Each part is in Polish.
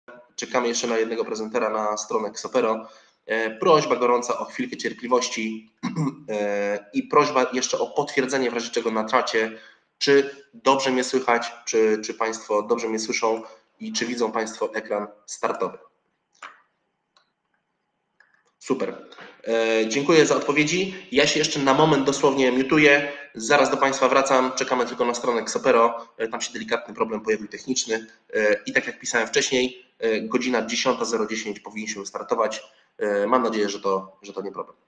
czekamy jeszcze na jednego prezentera na stronę Xopero. Prośba gorąca o chwilkę cierpliwości i prośba jeszcze o potwierdzenie w razie czego na czacie, czy dobrze mnie słychać, czy Państwo dobrze mnie słyszą i czy widzą Państwo ekran startowy. Super. Dziękuję za odpowiedzi. Ja się jeszcze na moment dosłownie mutuję. Zaraz do Państwa wracam. Czekamy tylko na stronę Xopero. Tam się delikatny problem pojawił techniczny. I tak jak pisałem wcześniej, godzina 10:010 powinniśmy startować. Mam nadzieję, że to nie problem.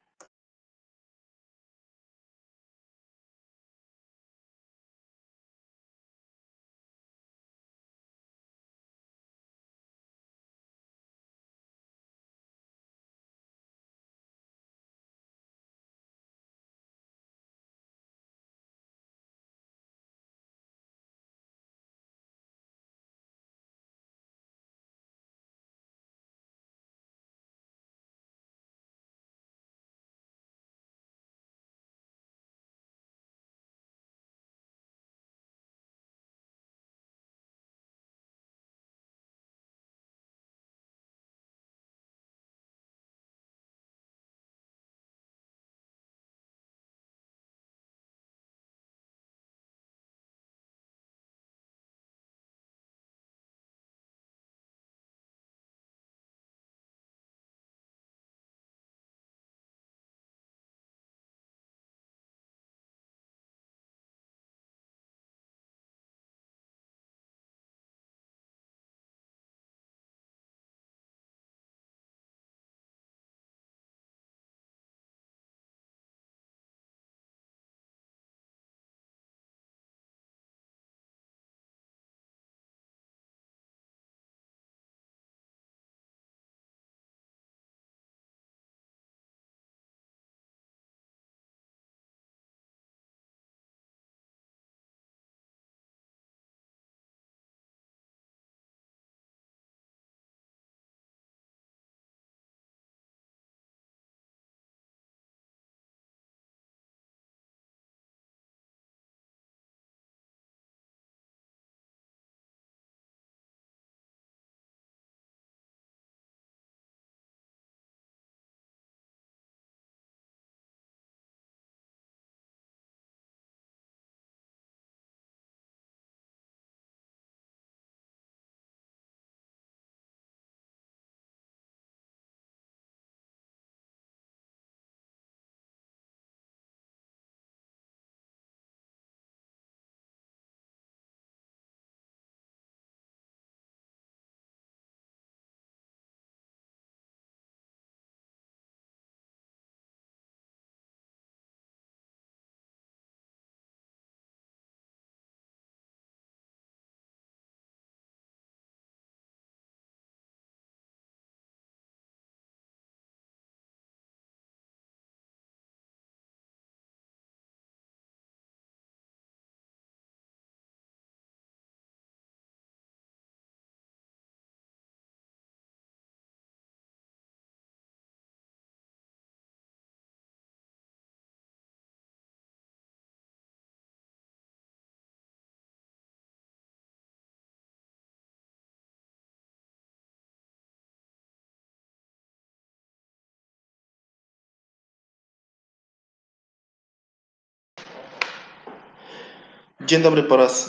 Dzień dobry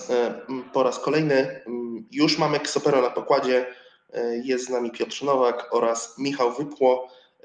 po raz kolejny. Już mamy Xopero na pokładzie. Jest z nami Piotr Nowak oraz Michał Wypło.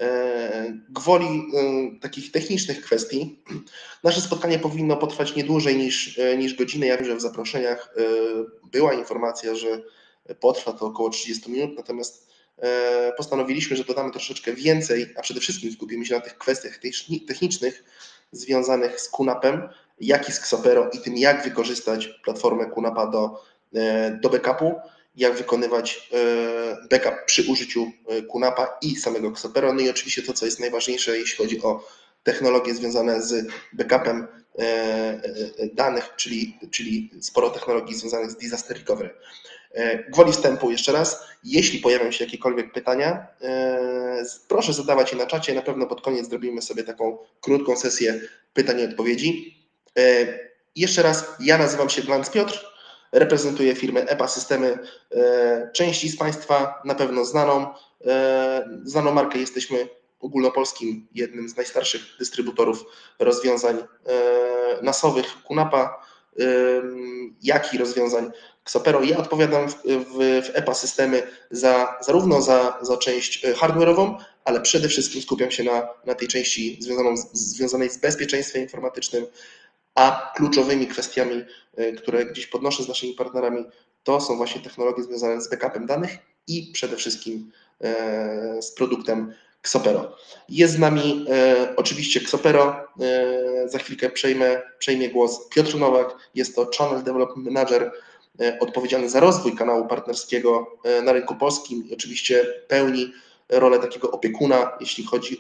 Gwoli takich technicznych kwestii, nasze spotkanie powinno potrwać nie dłużej niż godzinę. Ja wiem, że w zaproszeniach była informacja, że potrwa to około 30 minut, natomiast postanowiliśmy, że dodamy troszeczkę więcej, a przede wszystkim skupimy się na tych kwestiach technicznych związanych z QNAP-em, jak i z Xopero i tym, jak wykorzystać platformę QNAP-a do backupu, jak wykonywać backup przy użyciu QNAP-a i samego Xopero. No i oczywiście to, co jest najważniejsze, jeśli chodzi o technologie związane z backupem danych, czyli sporo technologii związanych z disaster recovery. Gwoli wstępu jeszcze raz, jeśli pojawią się jakiekolwiek pytania, proszę zadawać je na czacie. Na pewno pod koniec zrobimy sobie taką krótką sesję pytań i odpowiedzi. Jeszcze raz, ja nazywam się Blanc Piotr, Reprezentuję firmę EPA Systemy. Części z Państwa na pewno znaną markę. Jesteśmy ogólnopolskim, jednym z najstarszych dystrybutorów rozwiązań nasowych QNAP-a, jak i rozwiązań Xopero. Ja odpowiadam w EPA Systemy zarówno za część hardware'ową, ale przede wszystkim skupiam się na tej części związanej z bezpieczeństwem informatycznym, a kluczowymi kwestiami, które gdzieś podnoszę z naszymi partnerami, to są właśnie technologie związane z backupem danych i przede wszystkim z produktem Xopero. Jest z nami oczywiście Xopero. Za chwilkę przejmie głos Piotr Nowak. Jest to Channel Development Manager odpowiedzialny za rozwój kanału partnerskiego na rynku polskim i oczywiście pełni rolę takiego opiekuna, jeśli chodzi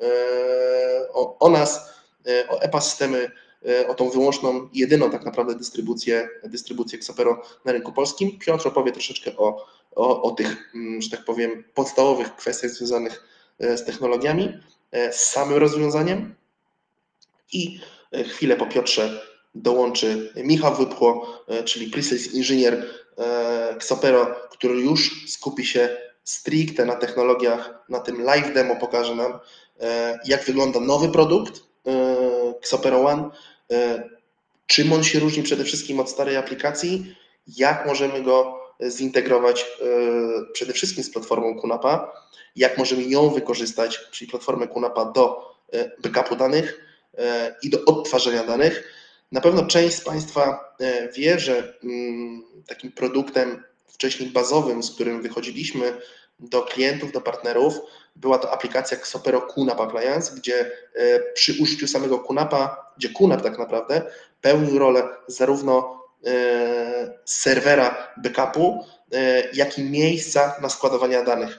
o nas, o EPA Systemy, o tą wyłączną, jedyną tak naprawdę dystrybucję Xopero na rynku polskim. Piotr opowie troszeczkę o tych, że tak powiem, podstawowych kwestiach związanych z technologiami, z samym rozwiązaniem i chwilę po Piotrze dołączy Michał Wypło, czyli Pre-Sales Inżynier Xopero, który już skupi się stricte na technologiach, na tym live demo pokaże nam, jak wygląda nowy produkt Xopero One, czym on się różni przede wszystkim od starej aplikacji, jak możemy go zintegrować przede wszystkim z platformą QNAP-a, jak możemy ją wykorzystać, czyli platformę QNAP-a do backupu danych i do odtwarzania danych. Na pewno część z Państwa wie, że takim produktem wcześniej bazowym, z którym wychodziliśmy do klientów, do partnerów, była to aplikacja Xopero QNAP Appliance, gdzie przy użyciu samego QNAP-a, gdzie QNAP tak naprawdę pełnił rolę zarówno serwera backupu, jak i miejsca na składowanie danych.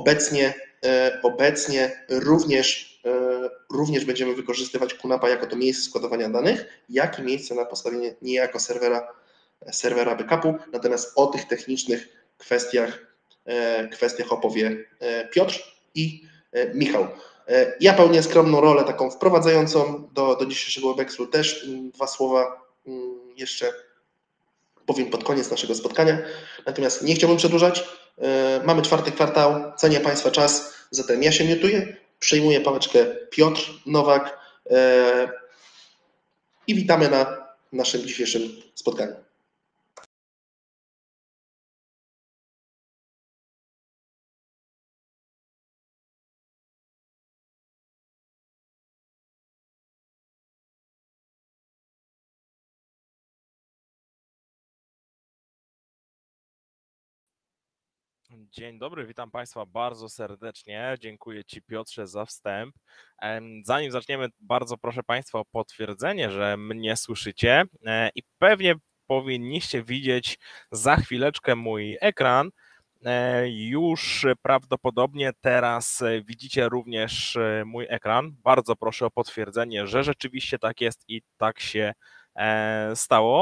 Obecnie również będziemy wykorzystywać QNAP-a jako to miejsce składowania danych, jak i miejsce na postawienie niejako serwera backupu. Natomiast o tych technicznych kwestiach opowie Piotr i Michał. Ja pełnię skromną rolę taką wprowadzającą do dzisiejszego WebExu. Też dwa słowa jeszcze powiem pod koniec naszego spotkania. Natomiast nie chciałbym przedłużać. Mamy 4. kwartał, cenię Państwa czas, zatem ja się miutuję, przejmuję pałeczkę Piotr Nowak i witamy na naszym dzisiejszym spotkaniu. Dzień dobry, witam Państwa bardzo serdecznie. Dziękuję Ci, Piotrze, za wstęp. Zanim zaczniemy, bardzo proszę Państwa o potwierdzenie, że mnie słyszycie i pewnie powinniście widzieć za chwileczkę mój ekran. Już prawdopodobnie teraz widzicie również mój ekran. Bardzo proszę o potwierdzenie, że rzeczywiście tak jest i tak się stało.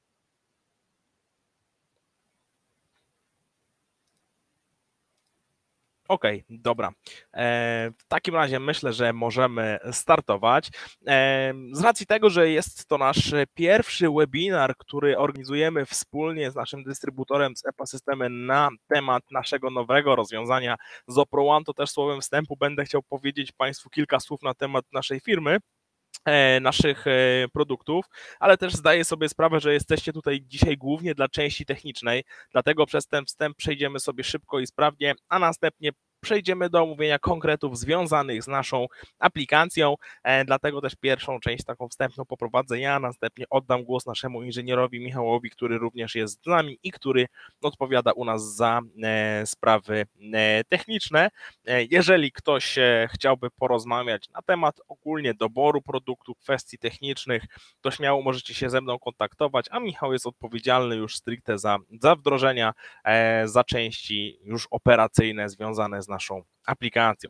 Okej, dobra. W takim razie myślę, że możemy startować. Z racji tego, że jest to nasz pierwszy webinar, który organizujemy wspólnie z naszym dystrybutorem z EPA Systemy na temat naszego nowego rozwiązania z Opro One, to też słowem wstępu będę chciał powiedzieć Państwu kilka słów na temat naszej firmy, naszych produktów, ale też zdaję sobie sprawę, że jesteście tutaj dzisiaj głównie dla części technicznej, dlatego przez ten wstęp przejdziemy sobie szybko i sprawnie, a następnie przejdziemy do omówienia konkretów związanych z naszą aplikacją, dlatego też pierwszą część taką wstępną poprowadzę ja, następnie oddam głos naszemu inżynierowi Michałowi, który również jest z nami i który odpowiada u nas za sprawy techniczne. Jeżeli ktoś chciałby porozmawiać na temat ogólnie doboru produktu, kwestii technicznych, to śmiało możecie się ze mną kontaktować, a Michał jest odpowiedzialny już stricte za wdrożenia, za części już operacyjne związane z naszą aplikacją.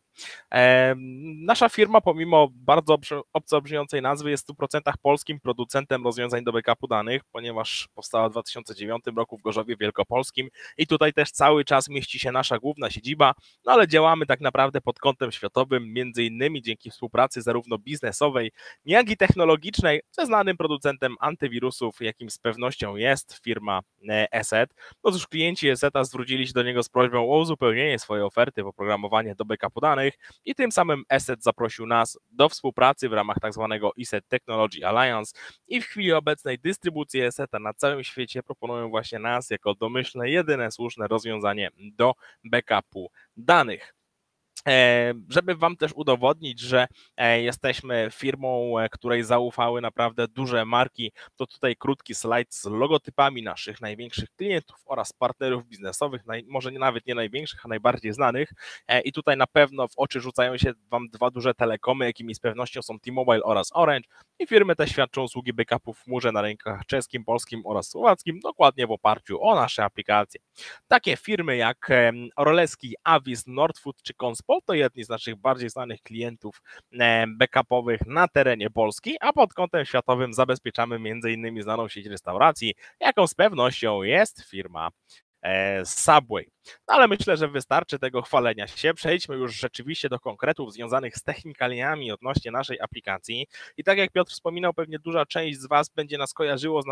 Nasza firma, pomimo bardzo obco brzmiącej nazwy, jest w 100% polskim producentem rozwiązań do backupu danych, ponieważ powstała w 2009 roku w Gorzowie Wielkopolskim i tutaj też cały czas mieści się nasza główna siedziba, no ale działamy tak naprawdę pod kątem światowym, między innymi dzięki współpracy zarówno biznesowej, jak i technologicznej ze znanym producentem antywirusów, jakim z pewnością jest firma ESET. No cóż, klienci ESET-a zwrócili się do niego z prośbą o uzupełnienie swojej oferty w oprogramowanie do backupu danych i tym samym ESET zaprosił nas do współpracy w ramach tak zwanego ESET Technology Alliance i w chwili obecnej dystrybucje ESET-a na całym świecie proponują właśnie nas jako domyślne, jedyne słuszne rozwiązanie do backupu danych. Żeby Wam też udowodnić, że jesteśmy firmą, której zaufały naprawdę duże marki, to tutaj krótki slajd z logotypami naszych największych klientów oraz partnerów biznesowych, może nawet nie największych, a najbardziej znanych. I tutaj na pewno w oczy rzucają się Wam dwa duże telekomy, jakimi z pewnością są T-Mobile oraz Orange. I firmy te świadczą usługi backupu w chmurze na rynkach czeskim, polskim oraz słowackim, dokładnie w oparciu o nasze aplikacje. Takie firmy jak Orleski, Avis, Nordfood czy Conspol to jedni z naszych bardziej znanych klientów backupowych na terenie Polski, a pod kątem światowym zabezpieczamy m.in. znaną sieć restauracji, jaką z pewnością jest firma Subway. No ale myślę, że wystarczy tego chwalenia się. Przejdźmy już rzeczywiście do konkretów związanych z technikaliami odnośnie naszej aplikacji. I tak jak Piotr wspominał, pewnie duża część z Was będzie nas kojarzyło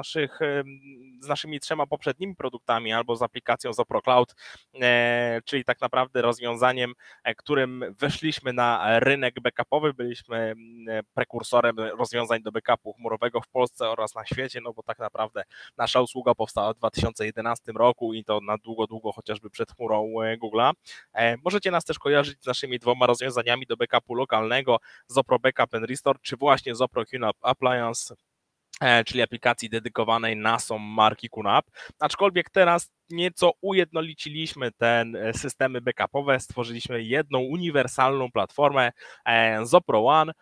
z naszymi 3 poprzednimi produktami albo z aplikacją Zopro Cloud, czyli tak naprawdę rozwiązaniem, którym weszliśmy na rynek backupowy. Byliśmy prekursorem rozwiązań do backupu chmurowego w Polsce oraz na świecie, no bo tak naprawdę nasza usługa powstała w 2011 roku i to na długo chociażby przed chmurą Google'a. Możecie nas też kojarzyć z naszymi 2 rozwiązaniami do backupu lokalnego, Zopro Backup and Restore, czy właśnie Zopro QNAP Appliance, czyli aplikacji dedykowanej NAS-om marki QNAP. Aczkolwiek teraz nieco ujednoliciliśmy te systemy backupowe, stworzyliśmy jedną uniwersalną platformę Zopro One,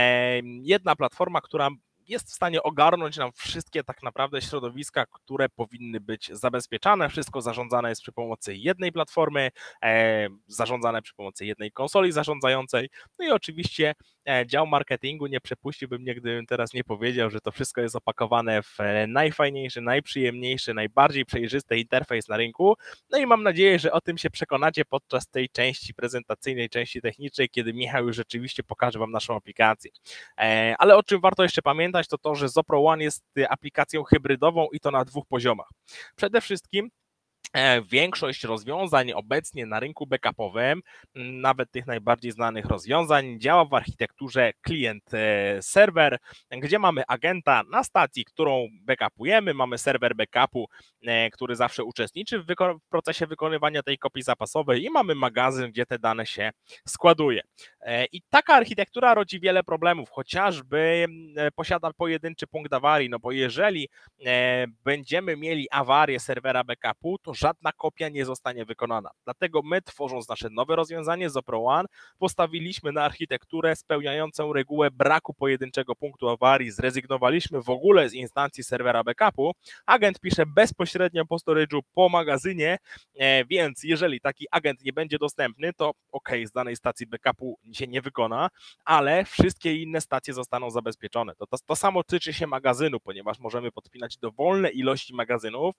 jedna platforma, która jest w stanie ogarnąć nam wszystkie tak naprawdę środowiska, które powinny być zabezpieczane. Wszystko zarządzane jest przy pomocy jednej platformy, zarządzane przy pomocy jednej konsoli zarządzającej. No i oczywiście dział marketingu nie przepuściłby mnie, gdybym teraz nie powiedział, że to wszystko jest opakowane w najfajniejszy, najprzyjemniejszy, najbardziej przejrzysty interfejs na rynku. No i mam nadzieję, że o tym się przekonacie podczas tej części prezentacyjnej, części technicznej, kiedy Michał już rzeczywiście pokaże Wam naszą aplikację. Ale o czym warto jeszcze pamiętać, to to, że Zopro One jest aplikacją hybrydową i to na 2 poziomach. Przede wszystkim większość rozwiązań obecnie na rynku backupowym, nawet tych najbardziej znanych rozwiązań, działa w architekturze klient-serwer, gdzie mamy agenta na stacji, którą backupujemy, mamy serwer backupu, który zawsze uczestniczy w procesie wykonywania tej kopii zapasowej i mamy magazyn, gdzie te dane się składuje. I taka architektura rodzi wiele problemów, chociażby posiada pojedynczy punkt awarii, no bo jeżeli będziemy mieli awarię serwera backupu, to żadna kopia nie zostanie wykonana. Dlatego my, tworząc nasze nowe rozwiązanie Zopro One, postawiliśmy na architekturę spełniającą regułę braku pojedynczego punktu awarii, zrezygnowaliśmy w ogóle z instancji serwera backupu, agent pisze bezpośrednio po storage'u, po magazynie, więc jeżeli taki agent nie będzie dostępny, to ok, z danej stacji backupu się nie wykona, ale wszystkie inne stacje zostaną zabezpieczone. To samo tyczy się magazynu, ponieważ możemy podpinać dowolne ilości magazynów,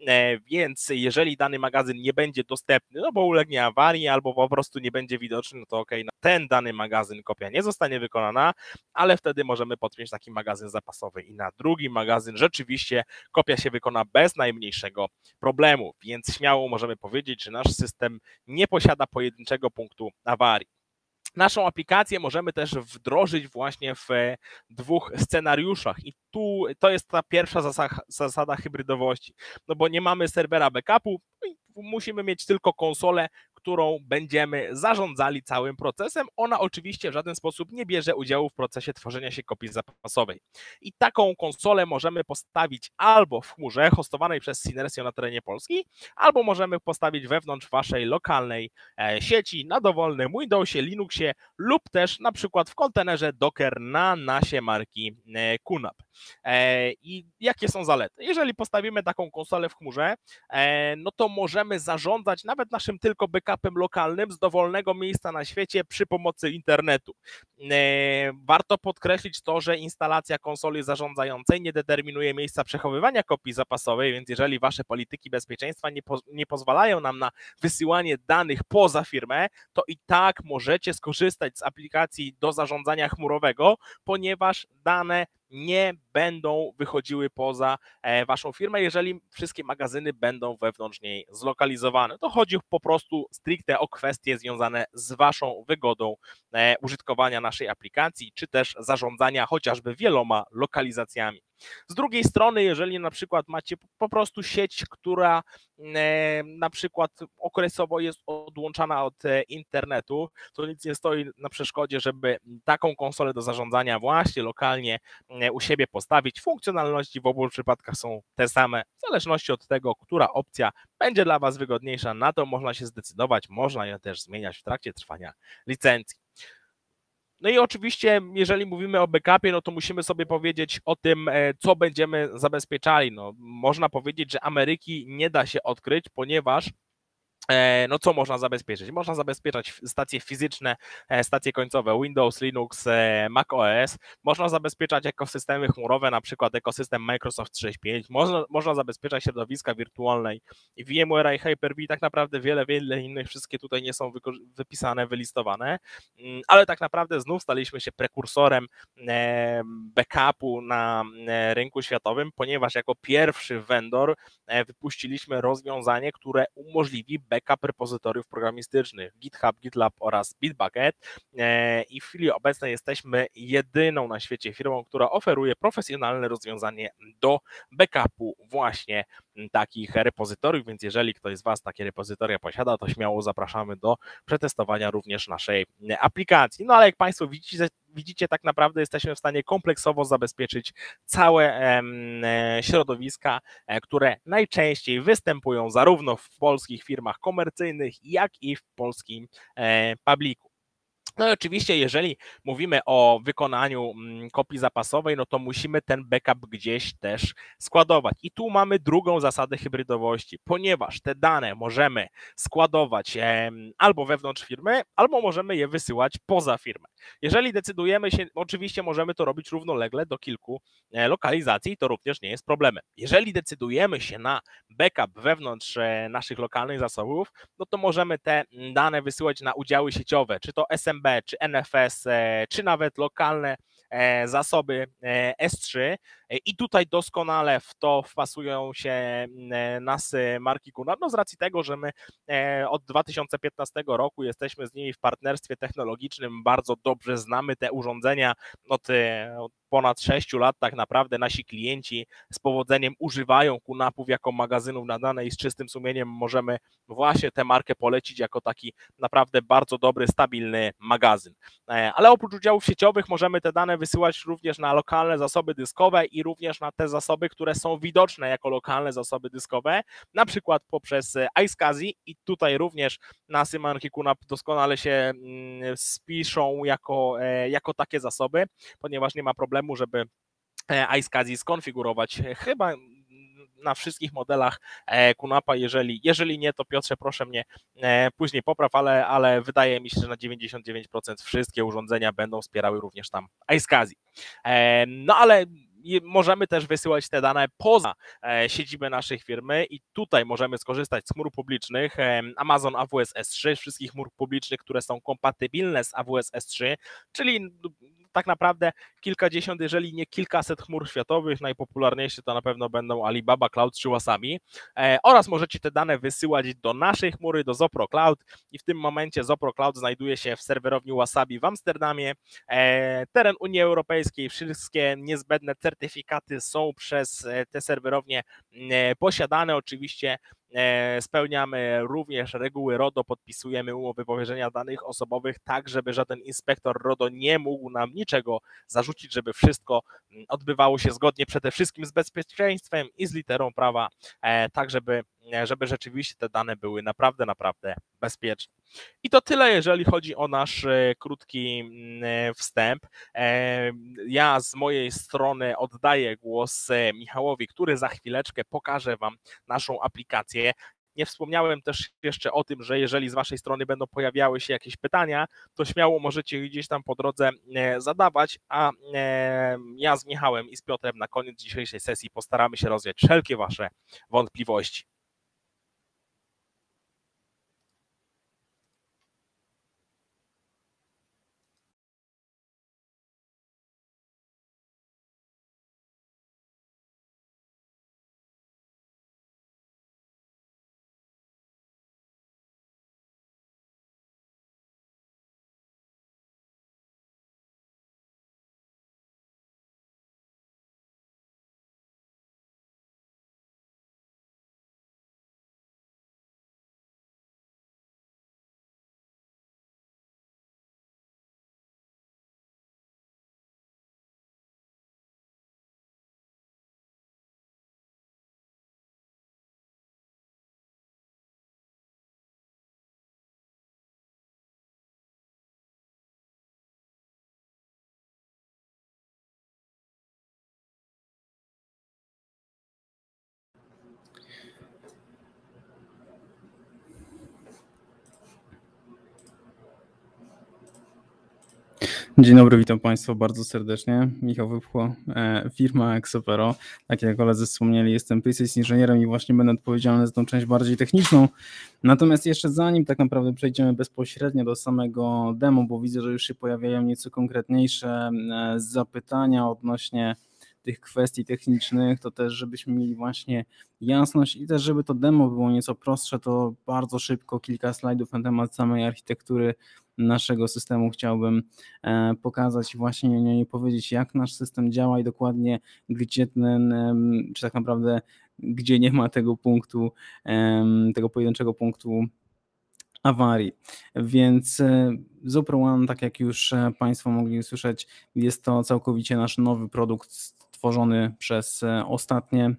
więc jeżeli dany magazyn nie będzie dostępny, no bo ulegnie awarii albo po prostu nie będzie widoczny, no to ok, na ten dany magazyn kopia nie zostanie wykonana, ale wtedy możemy podpiąć taki magazyn zapasowy i na drugi magazyn rzeczywiście kopia się wykona bez najmniejszego problemu, więc śmiało możemy powiedzieć, że nasz system nie posiada pojedynczego punktu awarii. Naszą aplikację możemy też wdrożyć właśnie w 2 scenariuszach i tu to jest ta pierwsza zasada hybrydowości, no bo nie mamy serwera backupu, musimy mieć tylko konsolę, którą będziemy zarządzali całym procesem. Ona oczywiście w żaden sposób nie bierze udziału w procesie tworzenia się kopii zapasowej. I taką konsolę możemy postawić albo w chmurze hostowanej przez Synersio na terenie Polski, albo możemy postawić wewnątrz Waszej lokalnej sieci na dowolnym Windowsie, Linuxie lub też na przykład w kontenerze Docker na NASie marki QNAP. I jakie są zalety? Jeżeli postawimy taką konsolę w chmurze, no to możemy zarządzać nawet naszym tylko backupem lokalnym z dowolnego miejsca na świecie przy pomocy internetu. Warto podkreślić to, że instalacja konsoli zarządzającej nie determinuje miejsca przechowywania kopii zapasowej, więc jeżeli wasze polityki bezpieczeństwa nie pozwalają nam na wysyłanie danych poza firmę, to i tak możecie skorzystać z aplikacji do zarządzania chmurowego, ponieważ dane nie będą wychodziły poza waszą firmę, jeżeli wszystkie magazyny będą wewnątrz niej zlokalizowane. To chodzi po prostu stricte o kwestie związane z waszą wygodą użytkowania naszej aplikacji, czy też zarządzania chociażby wieloma lokalizacjami. Z drugiej strony, jeżeli na przykład macie po prostu sieć, która na przykład okresowo jest odłączana od internetu, to nic nie stoi na przeszkodzie, żeby taką konsolę do zarządzania właśnie lokalnie u siebie postawić. Funkcjonalności w obu przypadkach są te same, w zależności od tego, która opcja będzie dla was wygodniejsza, na to można się zdecydować, można ją też zmieniać w trakcie trwania licencji. No i oczywiście, jeżeli mówimy o backupie, no to musimy sobie powiedzieć o tym, co będziemy zabezpieczali. No, można powiedzieć, że Ameryki nie da się odkryć, ponieważ no co można zabezpieczyć? Można zabezpieczać stacje fizyczne, stacje końcowe Windows, Linux, Mac OS. Można zabezpieczać ekosystemy chmurowe, na przykład ekosystem Microsoft 365. Można zabezpieczać środowiska wirtualne i VMware i Hyper-V. Tak naprawdę wiele innych, wszystkie tutaj nie są wypisane, wylistowane, ale tak naprawdę znów staliśmy się prekursorem backupu na rynku światowym, ponieważ jako pierwszy vendor wypuściliśmy rozwiązanie, które umożliwi backup repozytoriów programistycznych GitHub, GitLab oraz Bitbucket i w chwili obecnej jesteśmy jedyną na świecie firmą, która oferuje profesjonalne rozwiązanie do backupu właśnie takich repozytoriów, więc jeżeli ktoś z was takie repozytoria posiada, to śmiało zapraszamy do przetestowania również naszej aplikacji. No ale jak Państwo widzicie, tak naprawdę jesteśmy w stanie kompleksowo zabezpieczyć całe środowiska, które najczęściej występują zarówno w polskich firmach komercyjnych, jak i w polskim publicu. No i oczywiście, jeżeli mówimy o wykonaniu kopii zapasowej, no to musimy ten backup gdzieś też składować. I tu mamy drugą zasadę hybrydowości, ponieważ te dane możemy składować albo wewnątrz firmy, albo możemy je wysyłać poza firmę. Jeżeli decydujemy się, oczywiście możemy to robić równolegle do kilku lokalizacji, to również nie jest problemem. Jeżeli decydujemy się na backup wewnątrz naszych lokalnych zasobów, no to możemy te dane wysyłać na udziały sieciowe, czy to SMB, czy NFS, czy nawet lokalne zasoby S3 i tutaj doskonale w to wpasują się nas marki Qunap, no z racji tego, że my od 2015 roku jesteśmy z nimi w partnerstwie technologicznym, bardzo dobrze znamy te urządzenia, od ponad 6 lat tak naprawdę nasi klienci z powodzeniem używają Qunapów jako magazynów na dane i z czystym sumieniem możemy właśnie tę markę polecić jako taki naprawdę bardzo dobry, stabilny magazyn. Ale oprócz udziałów sieciowych możemy te dane wysyłać również na lokalne zasoby dyskowe i również na te zasoby, które są widoczne jako lokalne zasoby dyskowe, na przykład poprzez iSCSI i tutaj również nasy marki Qunap doskonale się spiszą jako takie zasoby, ponieważ nie ma problemu, żeby iSCSI skonfigurować chyba na wszystkich modelach Qunapa, jeżeli nie, to Piotrze, proszę mnie później popraw, ale wydaje mi się, że na 99% wszystkie urządzenia będą wspierały również tam iSCSI. No ale możemy też wysyłać te dane poza siedzibę naszej firmy i tutaj możemy skorzystać z chmur publicznych Amazon AWS S3, wszystkich chmur publicznych, które są kompatybilne z AWS S3, czyli tak naprawdę kilkadziesiąt, jeżeli nie kilkaset chmur światowych, najpopularniejsze to na pewno będą Alibaba Cloud czy Wasabi oraz możecie te dane wysyłać do naszej chmury, do Zopro Cloud i w tym momencie Zopro Cloud znajduje się w serwerowni Wasabi w Amsterdamie, teren Unii Europejskiej, wszystkie niezbędne certyfikaty są przez te serwerownie posiadane, oczywiście spełniamy również reguły RODO, podpisujemy umowy powierzenia danych osobowych, tak żeby żaden inspektor RODO nie mógł nam niczego zarzucić, żeby wszystko odbywało się zgodnie przede wszystkim z bezpieczeństwem i z literą prawa, tak żeby żeby rzeczywiście te dane były naprawdę, naprawdę bezpieczne. I to tyle, jeżeli chodzi o nasz krótki wstęp. Ja z mojej strony oddaję głos Michałowi, który za chwileczkę pokaże Wam naszą aplikację. Nie wspomniałem też jeszcze o tym, że jeżeli z Waszej strony będą pojawiały się jakieś pytania, to śmiało możecie gdzieś tam po drodze zadawać, a ja z Michałem i z Piotrem na koniec dzisiejszej sesji postaramy się rozwiać wszelkie Wasze wątpliwości. Dzień dobry, witam Państwa bardzo serdecznie. Michał Wypchło, firma Exopero. Tak jak koledzy wspomnieli, jestem pre-sales inżynierem i właśnie będę odpowiedzialny za tą część bardziej techniczną. Natomiast jeszcze zanim tak naprawdę przejdziemy bezpośrednio do samego demo, bo widzę, że już się pojawiają nieco konkretniejsze zapytania odnośnie tych kwestii technicznych, to też żebyśmy mieli właśnie jasność i też żeby to demo było nieco prostsze, to bardzo szybko kilka slajdów na temat samej architektury naszego systemu chciałbym pokazać i właśnie nie powiedzieć, jak nasz system działa i dokładnie gdzie czy tak naprawdę gdzie nie ma tego punktu, tego pojedynczego punktu awarii. Więc Zopro One, tak jak już Państwo mogli usłyszeć, jest to całkowicie nasz nowy produkt stworzony przez ostatnie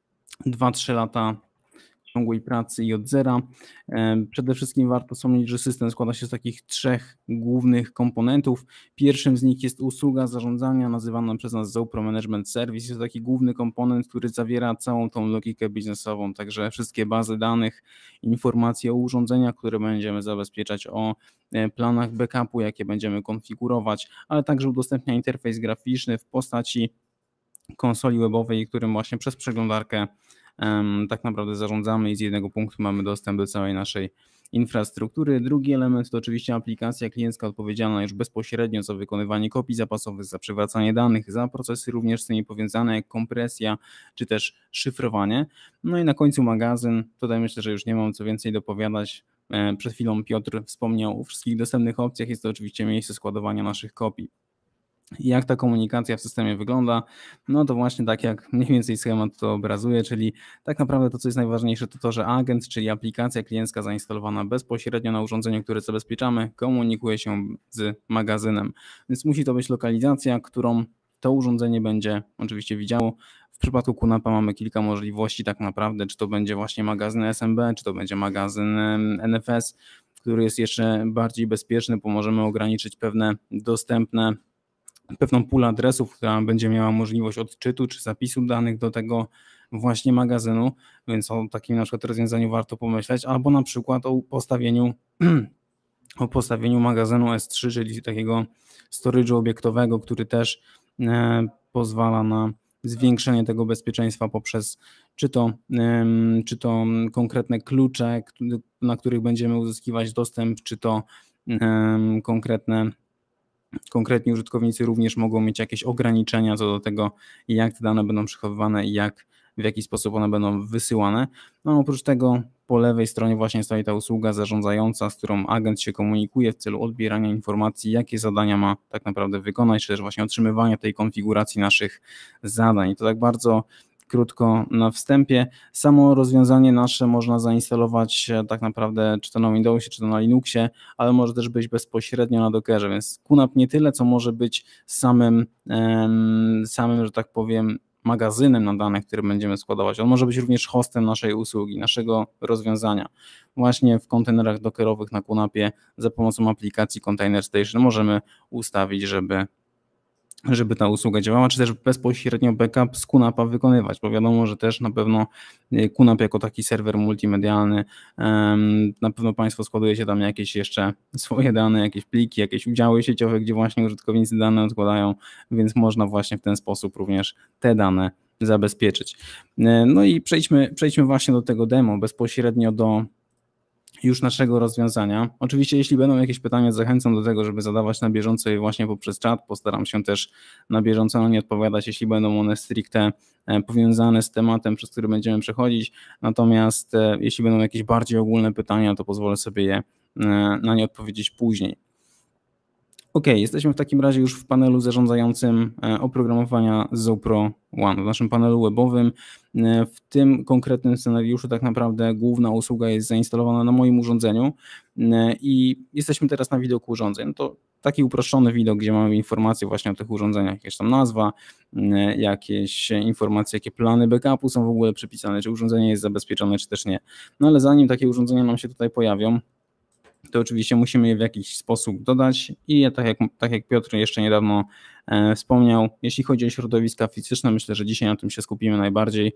2-3 lata ciągłej pracy i od zera. Przede wszystkim warto wspomnieć, że system składa się z takich 3 głównych komponentów. Pierwszym z nich jest usługa zarządzania nazywana przez nas Zopro Management Service. Jest to taki główny komponent, który zawiera całą tą logikę biznesową, także wszystkie bazy danych, informacje o urządzeniach, które będziemy zabezpieczać, o planach backupu, jakie będziemy konfigurować, ale także udostępnia interfejs graficzny w postaci konsoli webowej, którym właśnie przez przeglądarkę tak naprawdę zarządzamy i z jednego punktu mamy dostęp do całej naszej infrastruktury. Drugi element to oczywiście aplikacja kliencka odpowiedzialna już bezpośrednio za wykonywanie kopii zapasowych, za przywracanie danych, za procesy również z tymi powiązane jak kompresja czy też szyfrowanie. No i na końcu magazyn. Tutaj myślę, że już nie mam co więcej dopowiadać. Przed chwilą Piotr wspomniał o wszystkich dostępnych opcjach. Jest to oczywiście miejsce składowania naszych kopii. Jak ta komunikacja w systemie wygląda? No to właśnie tak jak mniej więcej schemat to obrazuje, czyli tak naprawdę to, co jest najważniejsze, to to, że agent, czyli aplikacja kliencka zainstalowana bezpośrednio na urządzeniu, które zabezpieczamy, komunikuje się z magazynem. Więc musi to być lokalizacja, którą to urządzenie będzie oczywiście widziało. W przypadku QNAP-a mamy kilka możliwości tak naprawdę, czy to będzie właśnie magazyn SMB, czy to będzie magazyn NFS, który jest jeszcze bardziej bezpieczny, bo możemy ograniczyć pewną pulę adresów, która będzie miała możliwość odczytu czy zapisu danych do tego właśnie magazynu, więc o takim na przykład rozwiązaniu warto pomyśleć, albo na przykład o postawieniu magazynu S3, czyli takiego storage'u obiektowego, który też pozwala na zwiększenie tego bezpieczeństwa poprzez czy to konkretne klucze, na których będziemy uzyskiwać dostęp, czy to konkretni użytkownicy również mogą mieć jakieś ograniczenia co do tego, jak te dane będą przechowywane i w jaki sposób one będą wysyłane. No oprócz tego po lewej stronie właśnie stoi ta usługa zarządzająca, z którą agent się komunikuje w celu odbierania informacji, jakie zadania ma tak naprawdę wykonać, czy też właśnie otrzymywania tej konfiguracji naszych zadań. I to tak bardzo krótko na wstępie. Samo rozwiązanie nasze można zainstalować tak naprawdę czy to na Windowsie, czy to na Linuxie, ale może też być bezpośrednio na Dockerze, więc QNAP nie tyle, co może być samym, że tak powiem, magazynem na dane, które będziemy składować. On może być również hostem naszej usługi, naszego rozwiązania. Właśnie w kontenerach dockerowych na QNAP-ie za pomocą aplikacji Container Station możemy ustawić, żeby ta usługa działała, czy też bezpośrednio backup z QNAP-a wykonywać, bo wiadomo, że też na pewno QNAP jako taki serwer multimedialny, na pewno Państwo składujecie tam jakieś jeszcze swoje dane, jakieś pliki, jakieś udziały sieciowe, gdzie właśnie użytkownicy dane odkładają, więc można właśnie w ten sposób również te dane zabezpieczyć. No i przejdźmy właśnie do tego demo, bezpośrednio do już naszego rozwiązania. Oczywiście jeśli będą jakieś pytania, zachęcam do tego, żeby zadawać na bieżąco je właśnie poprzez czat. Postaram się też na bieżąco na nie odpowiadać, jeśli będą one stricte powiązane z tematem, przez który będziemy przechodzić. Natomiast jeśli będą jakieś bardziej ogólne pytania, to pozwolę sobie na nie odpowiedzieć później. Ok, jesteśmy w takim razie już w panelu zarządzającym oprogramowania ZoPro One, w naszym panelu webowym. W tym konkretnym scenariuszu tak naprawdę główna usługa jest zainstalowana na moim urządzeniu i jesteśmy teraz na widoku urządzeń. No to taki uproszczony widok, gdzie mamy informacje właśnie o tych urządzeniach, jakaś tam nazwa, jakieś informacje, jakie plany backupu są w ogóle przypisane, czy urządzenie jest zabezpieczone, czy też nie. No ale zanim takie urządzenia nam się tutaj pojawią, to oczywiście musimy je w jakiś sposób dodać i tak jak Piotr jeszcze niedawno wspomniał, jeśli chodzi o środowiska fizyczne, myślę, że dzisiaj na tym się skupimy najbardziej,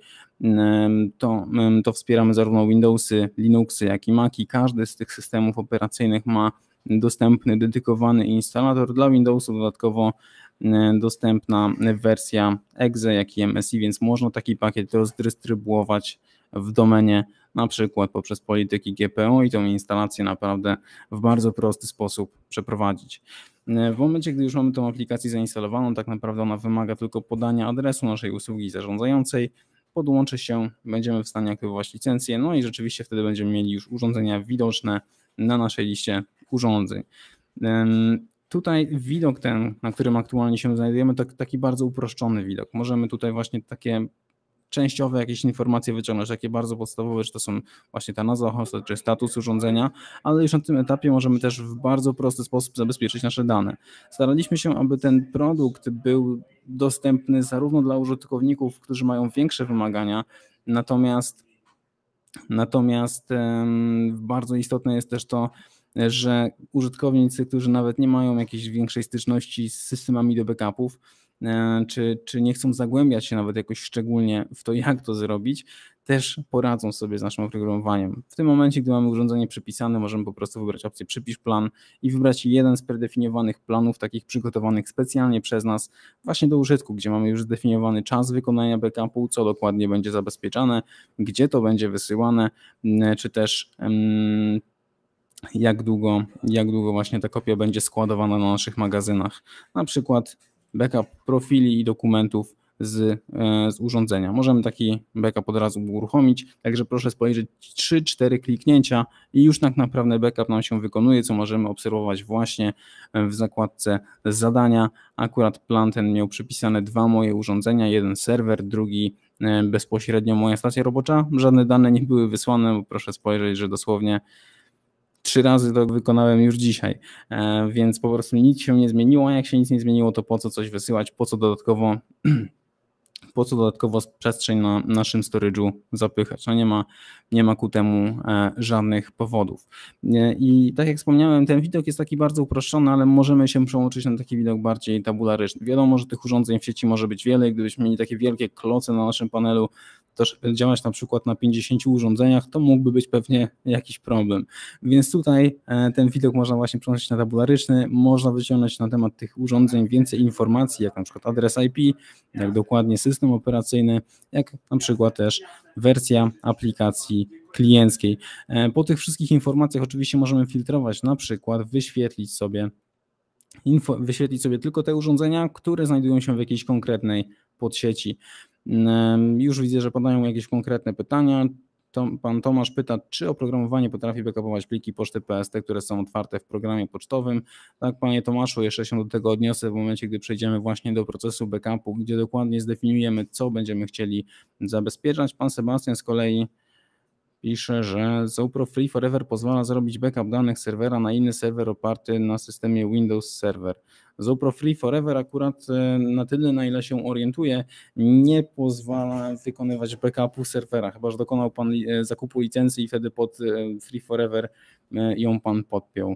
to wspieramy zarówno Windowsy, Linuxy, jak i Maci. Każdy z tych systemów operacyjnych ma dostępny, dedykowany instalator. Dla Windowsu dodatkowo dostępna wersja .exe, jak i MSI, więc można taki pakiet rozdystrybuować w domenie, na przykład poprzez polityki GPO i tą instalację naprawdę w bardzo prosty sposób przeprowadzić. W momencie, gdy już mamy tą aplikację zainstalowaną, tak naprawdę ona wymaga tylko podania adresu naszej usługi zarządzającej, podłączy się, będziemy w stanie aktywować licencję, no i rzeczywiście wtedy będziemy mieli już urządzenia widoczne na naszej liście urządzeń. Tutaj widok ten, na którym aktualnie się znajdujemy, to taki bardzo uproszczony widok. Możemy tutaj właśnie takie częściowe jakieś informacje wyciągnąć, takie bardzo podstawowe, czy to są właśnie ta nazwa hosta, czy status urządzenia, ale już na tym etapie możemy też w bardzo prosty sposób zabezpieczyć nasze dane. Staraliśmy się, aby ten produkt był dostępny zarówno dla użytkowników, którzy mają większe wymagania, natomiast bardzo istotne jest też to, że użytkownicy, którzy nawet nie mają jakiejś większej styczności z systemami do backupów, czy nie chcą zagłębiać się nawet jakoś szczególnie w to, jak to zrobić, też poradzą sobie z naszym oprogramowaniem. W tym momencie, gdy mamy urządzenie przypisane, możemy po prostu wybrać opcję przypisz plan i wybrać jeden z predefiniowanych planów, takich przygotowanych specjalnie przez nas właśnie do użytku, gdzie mamy już zdefiniowany czas wykonania backupu, co dokładnie będzie zabezpieczane, gdzie to będzie wysyłane, czy też jak długo właśnie ta kopia będzie składowana na naszych magazynach. Na przykład backup profili i dokumentów z urządzenia. Możemy taki backup od razu uruchomić, także proszę spojrzeć 3-4 kliknięcia i już tak naprawdę backup nam się wykonuje, co możemy obserwować właśnie w zakładce zadania. Akurat plan ten miał przypisane 2 moje urządzenia, jeden serwer, drugi bezpośrednio moja stacja robocza. Żadne dane nie były wysłane, bo proszę spojrzeć, że dosłownie 3 razy to wykonałem już dzisiaj, więc po prostu nic się nie zmieniło, a jak się nic nie zmieniło, to po co coś wysyłać, po co dodatkowo przestrzeń na naszym storage'u zapychać. No nie ma ku temu żadnych powodów. I tak jak wspomniałem, ten widok jest taki bardzo uproszczony, ale możemy się przełączyć na taki widok bardziej tabularyczny. Wiadomo, że tych urządzeń w sieci może być wiele i gdybyśmy mieli takie wielkie kloce na naszym panelu, to żeby działać na przykład na 50 urządzeniach, to mógłby być pewnie jakiś problem. Więc tutaj ten widok można właśnie przełączyć na tabularyczny, można wyciągnąć na temat tych urządzeń więcej informacji, jak na przykład adres IP, jak dokładnie system operacyjny, jak na przykład też wersja aplikacji klienckiej. Po tych wszystkich informacjach oczywiście możemy filtrować, na przykład wyświetlić sobie tylko te urządzenia, które znajdują się w jakiejś konkretnej podsieci. Już widzę, że padają jakieś konkretne pytania. Pan Tomasz pyta, czy oprogramowanie potrafi backupować pliki poczty PST, które są otwarte w programie pocztowym. Tak, panie Tomaszu, jeszcze się do tego odniosę w momencie, gdy przejdziemy właśnie do procesu backupu, gdzie dokładnie zdefiniujemy, co będziemy chcieli zabezpieczać. Pan Sebastian z kolei pisze, że ZoPro Free Forever pozwala zrobić backup danych serwera na inny serwer oparty na systemie Windows Server. ZoPro Free Forever akurat na tyle, na ile się orientuje, nie pozwala wykonywać backupu serwera, chyba że dokonał Pan zakupu licencji i wtedy pod Free Forever ją Pan podpiął.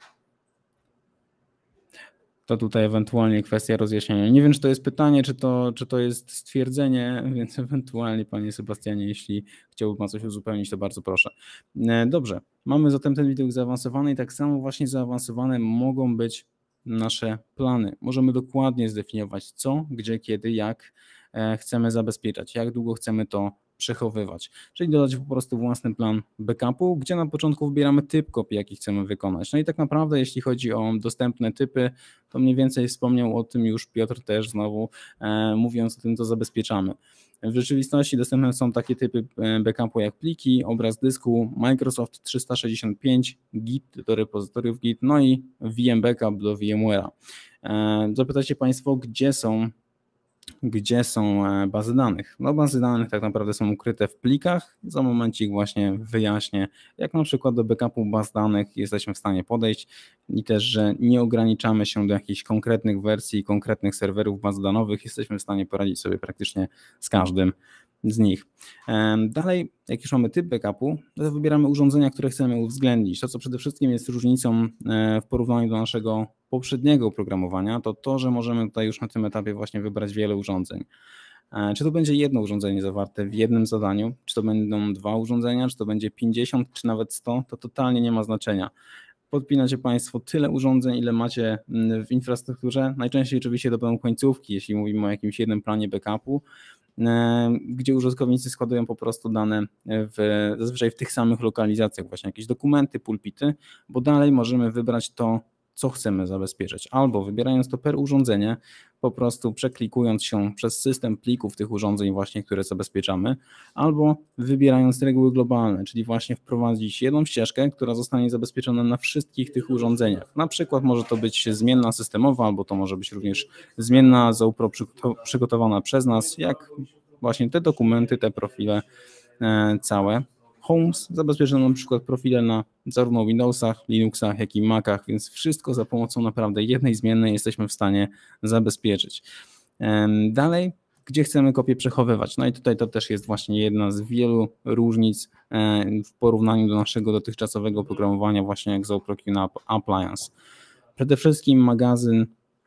To tutaj ewentualnie kwestia rozjaśnienia. Nie wiem, czy to jest pytanie, czy to jest stwierdzenie, więc ewentualnie, Panie Sebastianie, jeśli chciałby Pan coś uzupełnić, to bardzo proszę. Dobrze, mamy zatem ten widok zaawansowany i tak samo właśnie zaawansowane mogą być nasze plany. Możemy dokładnie zdefiniować co, gdzie, kiedy, jak chcemy zabezpieczać, jak długo chcemy to przechowywać, czyli dodać po prostu własny plan backupu, gdzie na początku wybieramy typ kopii, jaki chcemy wykonać. No i tak naprawdę, jeśli chodzi o dostępne typy, to mniej więcej wspomniał o tym już Piotr też znowu, mówiąc o tym, co zabezpieczamy. W rzeczywistości dostępne są takie typy backupu jak pliki, obraz dysku, Microsoft 365, Git do repozytoriów Git, no i VM Backup do VMware'a. Zapytacie Państwo, gdzie są bazy danych? No bazy danych tak naprawdę są ukryte w plikach. Za momencik właśnie wyjaśnię, jak na przykład do backupu baz danych jesteśmy w stanie podejść i też, że nie ograniczamy się do jakichś konkretnych wersji, konkretnych serwerów baz danowych. Jesteśmy w stanie poradzić sobie praktycznie z każdym z nich. Dalej, jak już mamy typ backupu, to wybieramy urządzenia, które chcemy uwzględnić. To, co przede wszystkim jest różnicą w porównaniu do naszego poprzedniego oprogramowania, to, że możemy tutaj już na tym etapie właśnie wybrać wiele urządzeń. Czy to będzie jedno urządzenie zawarte w jednym zadaniu, czy to będą 2 urządzenia, czy to będzie 50, czy nawet 100, to totalnie nie ma znaczenia. Podpinacie Państwo tyle urządzeń, ile macie w infrastrukturze. Najczęściej oczywiście to będą końcówki, jeśli mówimy o jakimś jednym planie backupu, gdzie użytkownicy składają po prostu dane zazwyczaj w tych samych lokalizacjach, właśnie jakieś dokumenty, pulpity, bo dalej możemy wybrać to, co chcemy zabezpieczyć. Albo wybierając to per urządzenie, po prostu przeklikując się przez system plików tych urządzeń właśnie, które zabezpieczamy, albo wybierając reguły globalne, czyli właśnie wprowadzić jedną ścieżkę, która zostanie zabezpieczona na wszystkich tych urządzeniach. Na przykład może to być zmienna systemowa, albo to może być również zmienna ZoPro przygotowana przez nas, jak właśnie te dokumenty, te profile całe. Homes zabezpieczono na przykład profile na zarówno Windowsach, Linuxach, jak i Macach, więc wszystko za pomocą naprawdę jednej zmiennej jesteśmy w stanie zabezpieczyć. Dalej, gdzie chcemy kopię przechowywać? No i tutaj to też jest właśnie jedna z wielu różnic w porównaniu do naszego dotychczasowego oprogramowania, właśnie jak ZoPro QNAP Appliance. Przede wszystkim magazyn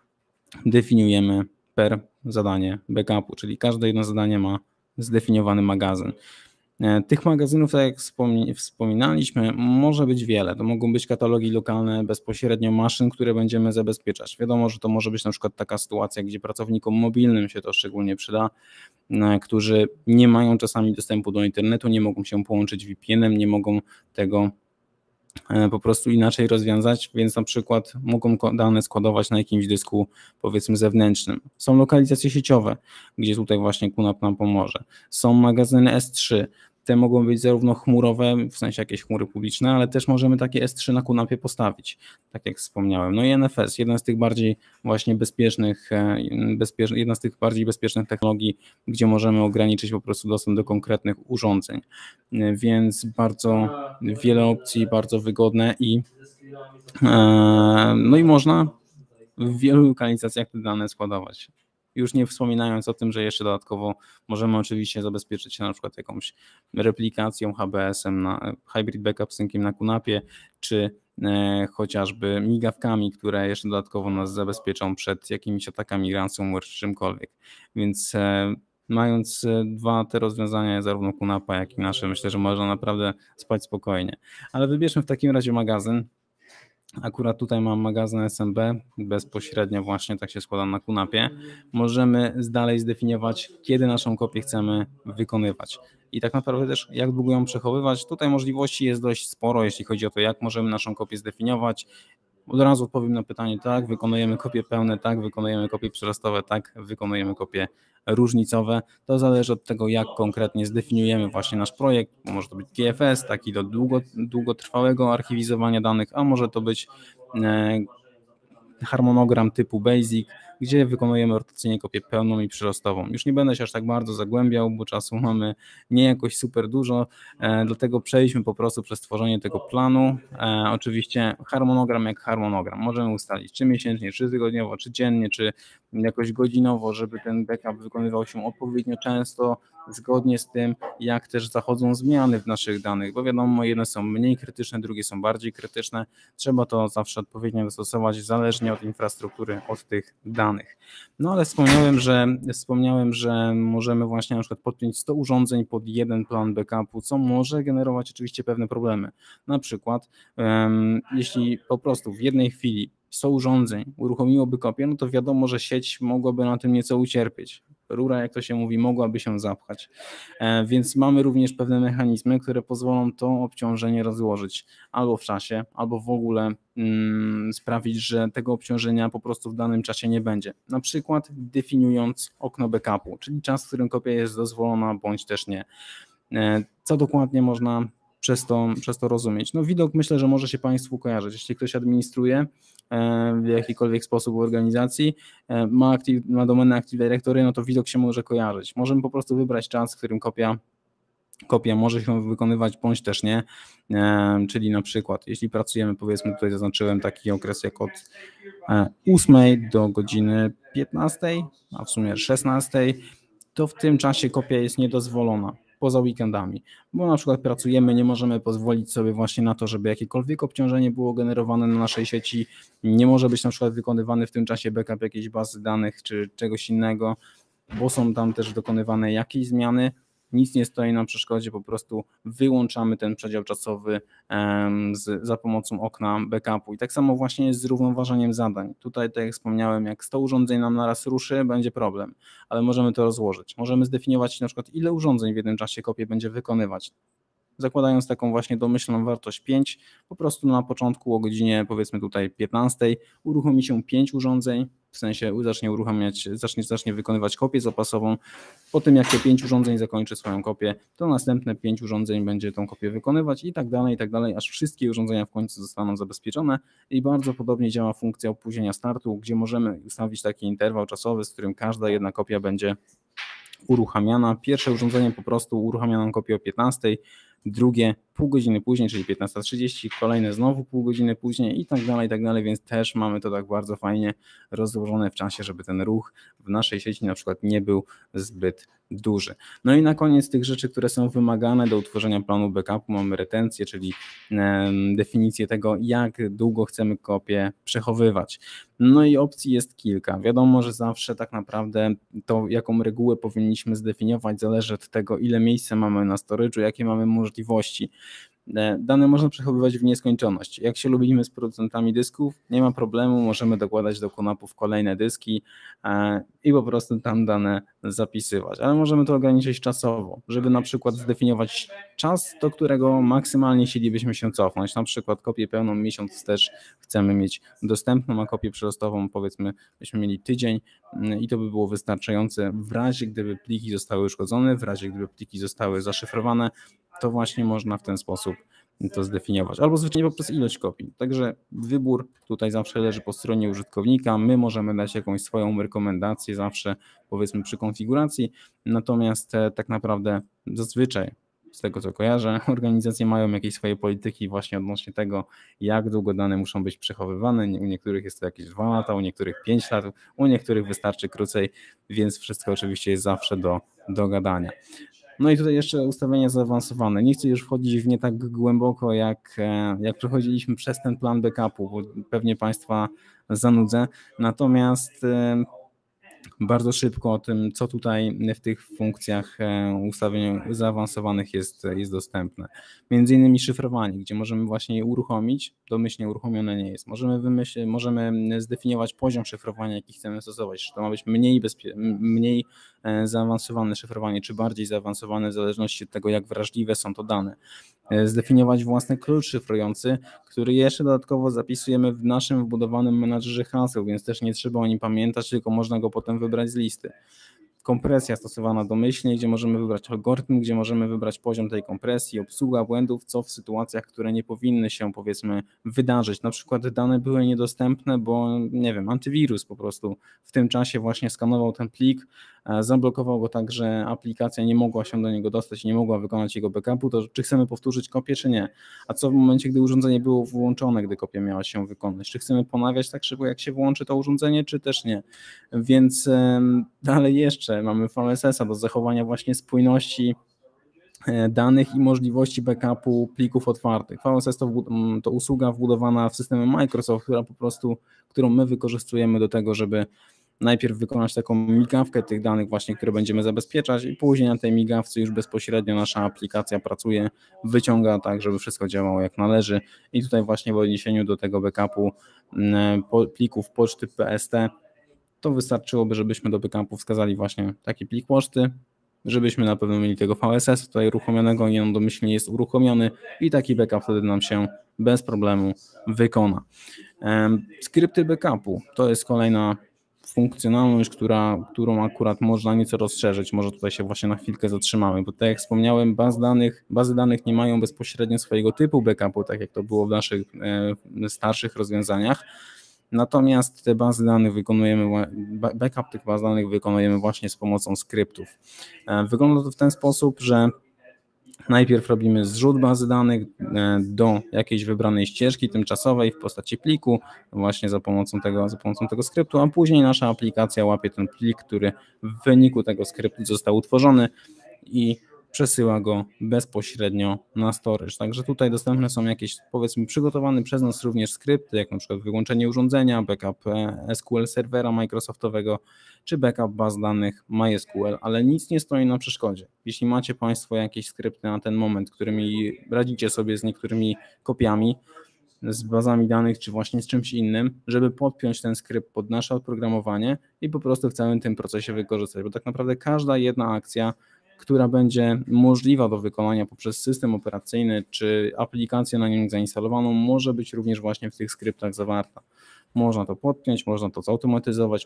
definiujemy per zadanie backupu, czyli każde jedno zadanie ma zdefiniowany magazyn. Tych magazynów, tak jak wspominaliśmy, może być wiele. To mogą być katalogi lokalne bezpośrednio maszyn, które będziemy zabezpieczać. Wiadomo, że to może być na przykład taka sytuacja, gdzie pracownikom mobilnym się to szczególnie przyda, którzy nie mają czasami dostępu do internetu, nie mogą się połączyć VPN-em, nie mogą tego po prostu inaczej rozwiązać, więc na przykład mogą dane składować na jakimś dysku, powiedzmy, zewnętrznym. Są lokalizacje sieciowe, gdzie tutaj właśnie QNAP nam pomoże. Są magazyny S3, te mogą być zarówno chmurowe, w sensie jakieś chmury publiczne, ale też możemy takie S3 na QNAPie postawić, tak jak wspomniałem. No i NFS, jedna z tych bardziej właśnie jedna z tych bardziej bezpiecznych technologii, gdzie możemy ograniczyć po prostu dostęp do konkretnych urządzeń, więc bardzo wiele opcji, bardzo wygodne i no i można w wielu lokalizacjach te dane składować. Już nie wspominając o tym, że jeszcze dodatkowo możemy oczywiście zabezpieczyć się na przykład jakąś replikacją HBS-em, Hybrid Backup Synciem na QNAPie, czy chociażby migawkami, które jeszcze dodatkowo nas zabezpieczą przed jakimiś atakami ransomware czy czymkolwiek. Więc mając te rozwiązania, zarówno QNAPa, jak i nasze, myślę, że można naprawdę spać spokojnie. Ale wybierzmy w takim razie magazyn. Akurat tutaj mam magazyn SMB, bezpośrednio właśnie tak się składa na QNAPie. Możemy dalej zdefiniować, kiedy naszą kopię chcemy wykonywać. I tak naprawdę też jak długo ją przechowywać. Tutaj możliwości jest dość sporo, jeśli chodzi o to, jak możemy naszą kopię zdefiniować. Od razu odpowiem na pytanie, tak, wykonujemy kopie pełne, tak, wykonujemy kopie przyrostowe, tak, wykonujemy kopie różnicowe. To zależy od tego, jak konkretnie zdefiniujemy właśnie nasz projekt, bo może to być GFS, taki do długotrwałego archiwizowania danych, a może to być harmonogram typu BASIC, gdzie wykonujemy rotacyjnie kopię pełną i przyrostową. Już nie będę się aż tak bardzo zagłębiał, bo czasu mamy nie jakoś super dużo, dlatego przejdźmy po prostu przez tworzenie tego planu. Oczywiście harmonogram jak harmonogram. Możemy ustalić czy miesięcznie, czy tygodniowo, czy dziennie, czy jakoś godzinowo, żeby ten backup wykonywał się odpowiednio często, zgodnie z tym, jak też zachodzą zmiany w naszych danych, bo wiadomo, jedne są mniej krytyczne, drugie są bardziej krytyczne. Trzeba to zawsze odpowiednio dostosować, zależnie od infrastruktury, od tych danych. No ale wspomniałem, że możemy właśnie na przykład podpiąć 100 urządzeń pod jeden plan backupu, co może generować oczywiście pewne problemy. Na przykład, jeśli po prostu w jednej chwili 100 urządzeń uruchomiłoby kopię, no to wiadomo, że sieć mogłaby na tym nieco ucierpieć. Rura, jak to się mówi, mogłaby się zapchać. Więc mamy również pewne mechanizmy, które pozwolą to obciążenie rozłożyć albo w czasie, albo w ogóle sprawić, że tego obciążenia po prostu w danym czasie nie będzie. Na przykład definiując okno backupu, czyli czas, w którym kopia jest dozwolona, bądź też nie. Co dokładnie można przez to rozumieć? No widok myślę, że może się Państwu kojarzyć. Jeśli ktoś administruje w jakikolwiek sposób w organizacji, ma domenę Active Directory, no to widok się może kojarzyć. Możemy po prostu wybrać czas, w którym kopia może się wykonywać, bądź też nie, czyli na przykład jeśli pracujemy, powiedzmy tutaj zaznaczyłem taki okres jak od 8 do godziny 15, a w sumie 16, to w tym czasie kopia jest niedozwolona poza weekendami, bo na przykład pracujemy, nie możemy pozwolić sobie właśnie na to, żeby jakiekolwiek obciążenie było generowane na naszej sieci, nie może być na przykład wykonywany w tym czasie backup jakiejś bazy danych czy czegoś innego, bo są tam też dokonywane jakieś zmiany. Nic nie stoi na przeszkodzie, po prostu wyłączamy ten przedział czasowy za pomocą okna backupu. I tak samo właśnie jest z równoważeniem zadań. Tutaj, tak jak wspomniałem, jak 100 urządzeń nam naraz ruszy, będzie problem, ale możemy to rozłożyć. Możemy zdefiniować na przykład, ile urządzeń w jednym czasie kopię będzie wykonywać. Zakładając taką właśnie domyślną wartość 5, po prostu na początku o godzinie powiedzmy tutaj 15 uruchomi się 5 urządzeń, w sensie zacznie wykonywać kopię zapasową. Po tym jak te 5 urządzeń zakończy swoją kopię, to następne 5 urządzeń będzie tą kopię wykonywać i tak dalej, aż wszystkie urządzenia w końcu zostaną zabezpieczone. I bardzo podobnie działa funkcja opóźnienia startu, gdzie możemy ustawić taki interwał czasowy, z którym każda jedna kopia będzie uruchamiana. Pierwsze urządzenie po prostu uruchamia nam kopię o 15, drugie pół godziny później, czyli 15:30, kolejne znowu pół godziny później i tak dalej, więc też mamy to tak bardzo fajnie rozłożone w czasie, żeby ten ruch w naszej sieci na przykład nie był zbyt duży. No i na koniec tych rzeczy, które są wymagane do utworzenia planu backupu, mamy retencję, czyli definicję tego, jak długo chcemy kopię przechowywać. No i opcji jest kilka. Wiadomo, że zawsze tak naprawdę to, jaką regułę powinniśmy zdefiniować, zależy od tego, ile miejsca mamy na storage'u, jakie mamy możliwości. Dane można przechowywać w nieskończoność. Jak się lubimy z producentami dysków, nie ma problemu, możemy dokładać do konapów kolejne dyski i po prostu tam dane zapisywać. Ale możemy to ograniczyć czasowo, żeby na przykład zdefiniować czas, do którego maksymalnie chcielibyśmy się cofnąć. Na przykład kopię pełną miesiąc wstecz chcemy mieć dostępną, a kopię przyrostową powiedzmy byśmy mieli tydzień i to by było wystarczające w razie gdyby pliki zostały uszkodzone, w razie gdyby pliki zostały zaszyfrowane, to właśnie można w ten sposób to zdefiniować. Albo zwyczajnie poprzez ilość kopii. Także wybór tutaj zawsze leży po stronie użytkownika. My możemy dać jakąś swoją rekomendację zawsze powiedzmy przy konfiguracji, natomiast tak naprawdę zazwyczaj z tego co kojarzę, organizacje mają jakieś swoje polityki właśnie odnośnie tego, jak długo dane muszą być przechowywane. U niektórych jest to jakieś 2 lata, u niektórych 5 lat, u niektórych wystarczy krócej, więc wszystko oczywiście jest zawsze do dogadania. No i tutaj jeszcze ustawienia zaawansowane. Nie chcę już wchodzić w nie tak głęboko, jak przechodziliśmy przez ten plan backupu, bo pewnie Państwa zanudzę. Natomiast bardzo szybko o tym, co tutaj w tych funkcjach ustawień zaawansowanych jest dostępne. Między innymi szyfrowanie, gdzie możemy właśnie je uruchomić, domyślnie uruchomione nie jest. Możemy zdefiniować poziom szyfrowania, jaki chcemy stosować. Czy to ma być mniej zaawansowane szyfrowanie, czy bardziej zaawansowane w zależności od tego, jak wrażliwe są to dane. Zdefiniować własny klucz szyfrujący, który jeszcze dodatkowo zapisujemy w naszym wbudowanym menadżerze haseł, więc też nie trzeba o nim pamiętać, tylko można go potem wybrać z listy. kompresja stosowana domyślnie, gdzie możemy wybrać algorytm, gdzie możemy wybrać poziom tej kompresji, obsługa błędów, co w sytuacjach, które nie powinny się powiedzmy wydarzyć. Na przykład dane były niedostępne, bo nie wiem, antywirus po prostu w tym czasie właśnie skanował ten plik, zablokował go tak, że aplikacja nie mogła się do niego dostać, nie mogła wykonać jego backupu, to czy chcemy powtórzyć kopię, czy nie? A co w momencie, gdy urządzenie było włączone, gdy kopia miała się wykonać? Czy chcemy ponawiać tak szybko, jak się włączy to urządzenie, czy też nie? Więc dalej jeszcze mamy VSS-a do zachowania właśnie spójności danych i możliwości backupu plików otwartych. VSS to usługa wbudowana w systemy Microsoft, którą my wykorzystujemy do tego, żeby najpierw wykonać taką migawkę tych danych właśnie, które będziemy zabezpieczać i później na tej migawce już bezpośrednio nasza aplikacja pracuje, wyciąga tak, żeby wszystko działało jak należy i tutaj właśnie w odniesieniu do tego backupu plików poczty PST to wystarczyłoby, żebyśmy do backupu wskazali właśnie taki plik poczty, żebyśmy na pewno mieli tego VSS tutaj uruchomionego, nie on domyślnie jest uruchomiony i taki backup wtedy nam się bez problemu wykona. Skrypty backupu to jest kolejna funkcjonalność, którą akurat można nieco rozszerzyć, może tutaj się właśnie na chwilkę zatrzymamy, bo tak jak wspomniałem, bazy danych nie mają bezpośrednio swojego typu backupu, tak jak to było w naszych starszych rozwiązaniach, natomiast te bazy danych backup tych baz danych wykonujemy właśnie z pomocą skryptów. Wygląda to w ten sposób, że najpierw robimy zrzut bazy danych do jakiejś wybranej ścieżki tymczasowej w postaci pliku, właśnie za pomocą tego skryptu, a później nasza aplikacja łapie ten plik, który w wyniku tego skryptu został utworzony i przesyła go bezpośrednio na storage. Także tutaj dostępne są jakieś, powiedzmy, przygotowane przez nas również skrypty, jak na przykład wyłączenie urządzenia, backup SQL serwera Microsoftowego, czy backup baz danych MySQL, ale nic nie stoi na przeszkodzie. Jeśli macie Państwo jakieś skrypty na ten moment, którymi radzicie sobie z niektórymi kopiami, z bazami danych, czy właśnie z czymś innym, żeby podpiąć ten skrypt pod nasze oprogramowanie i po prostu w całym tym procesie wykorzystać, bo tak naprawdę każda jedna akcja, która będzie możliwa do wykonania poprzez system operacyjny czy aplikację na nim zainstalowaną, może być również właśnie w tych skryptach zawarta. Można to podpiąć, można to zautomatyzować,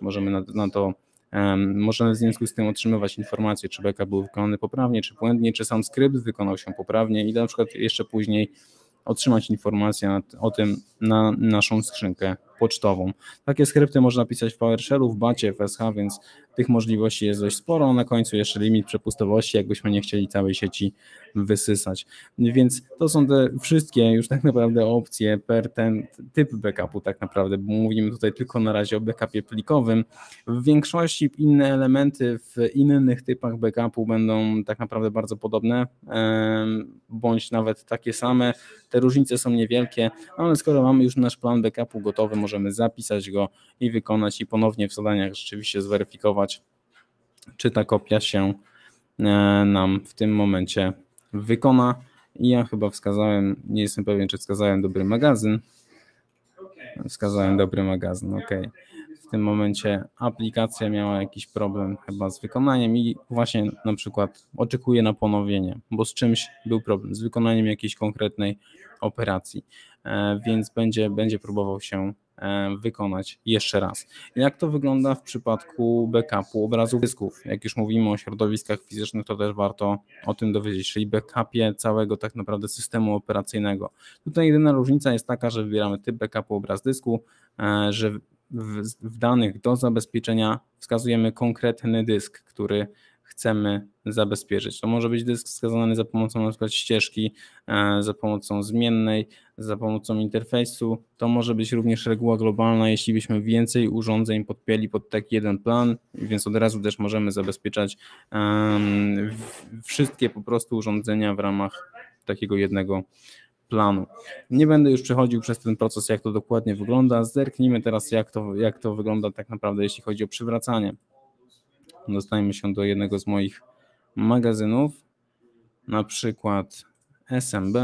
możemy w związku z tym otrzymywać informacje, czy backup był wykonany poprawnie, czy błędnie, czy sam skrypt wykonał się poprawnie i na przykład jeszcze później otrzymać informację o tym na naszą skrzynkę pocztową. Takie skrypty można pisać w PowerShellu, w Bacie, w SH, więc tych możliwości jest dość sporo. Na końcu jeszcze limit przepustowości, jakbyśmy nie chcieli całej sieci wysysać. Więc to są te wszystkie już tak naprawdę opcje per ten typ backupu tak naprawdę, bo mówimy tutaj tylko na razie o backupie plikowym. W większości inne elementy w innych typach backupu będą tak naprawdę bardzo podobne, bądź nawet takie same. Te różnice są niewielkie, ale skoro mamy już nasz plan backupu gotowy, możemy zapisać go i wykonać i ponownie w zadaniach rzeczywiście zweryfikować, czy ta kopia się nam w tym momencie wykona. I ja chyba wskazałem, nie jestem pewien, czy wskazałem dobry magazyn. Wskazałem dobry magazyn, ok. W tym momencie aplikacja miała jakiś problem chyba z wykonaniem i właśnie na przykład oczekuje na ponowienie, bo z czymś był problem, z wykonaniem jakiejś konkretnej operacji, więc będzie próbował się wykonać jeszcze raz. Jak to wygląda w przypadku backupu obrazów dysków? Jak już mówimy o środowiskach fizycznych, to też warto o tym dowiedzieć, czyli backupie całego tak naprawdę systemu operacyjnego. Tutaj jedyna różnica jest taka, że wybieramy typ backupu obraz dysku, że w danych do zabezpieczenia wskazujemy konkretny dysk, który chcemy zabezpieczyć. To może być dysk wskazany za pomocą na przykład ścieżki, za pomocą zmiennej, za pomocą interfejsu. To może być również reguła globalna, jeśli byśmy więcej urządzeń podpięli pod taki jeden plan, więc od razu też możemy zabezpieczać wszystkie po prostu urządzenia w ramach takiego jednego planu. Nie będę już przechodził przez ten proces, jak to dokładnie wygląda. Zerknijmy teraz, jak to wygląda tak naprawdę, jeśli chodzi o przywracanie. Dostajemy się do jednego z moich magazynów, na przykład SMB.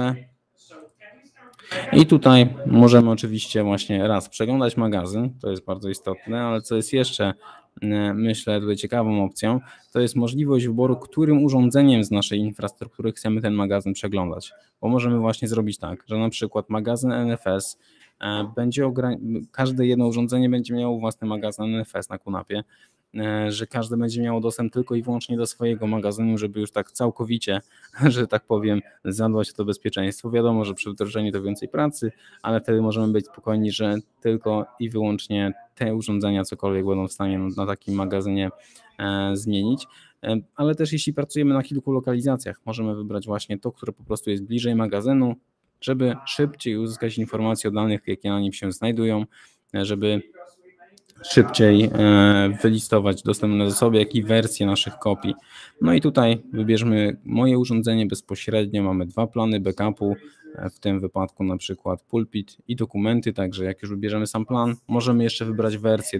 I tutaj możemy oczywiście właśnie raz przeglądać magazyn, to jest bardzo istotne, ale co jest jeszcze, myślę, tutaj ciekawą opcją, to jest możliwość wyboru, którym urządzeniem z naszej infrastruktury chcemy ten magazyn przeglądać. Bo możemy właśnie zrobić tak, że na przykład magazyn NFS każde jedno urządzenie będzie miało własny magazyn NFS na QNAP-ie że każdy będzie miał dostęp tylko i wyłącznie do swojego magazynu, żeby już tak całkowicie, że tak powiem, zadbać o to bezpieczeństwo. Wiadomo, że przy wdrożeniu to więcej pracy, ale wtedy możemy być spokojni, że tylko i wyłącznie te urządzenia cokolwiek będą w stanie na takim magazynie zmienić. Ale też jeśli pracujemy na kilku lokalizacjach, możemy wybrać właśnie to, które po prostu jest bliżej magazynu, żeby szybciej uzyskać informacje o danych, jakie na nim się znajdują, żeby szybciej wylistować dostępne zasoby, jak i wersje naszych kopii. No i tutaj wybierzmy moje urządzenie bezpośrednio, mamy 2 plany backupu, w tym wypadku na przykład pulpit i dokumenty, także jak już wybierzemy sam plan, możemy jeszcze wybrać wersję,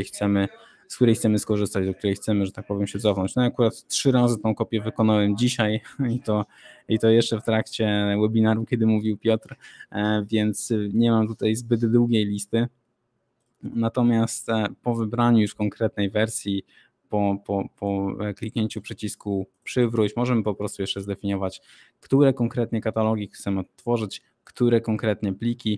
z której chcemy skorzystać, do której chcemy, że tak powiem, się cofnąć. No akurat 3 razy tą kopię wykonałem dzisiaj i to jeszcze w trakcie webinaru, kiedy mówił Piotr, więc nie mam tutaj zbyt długiej listy. Natomiast po wybraniu już konkretnej wersji, po kliknięciu przycisku przywróć, możemy po prostu jeszcze zdefiniować, które konkretnie katalogi chcemy odtworzyć, które konkretnie pliki,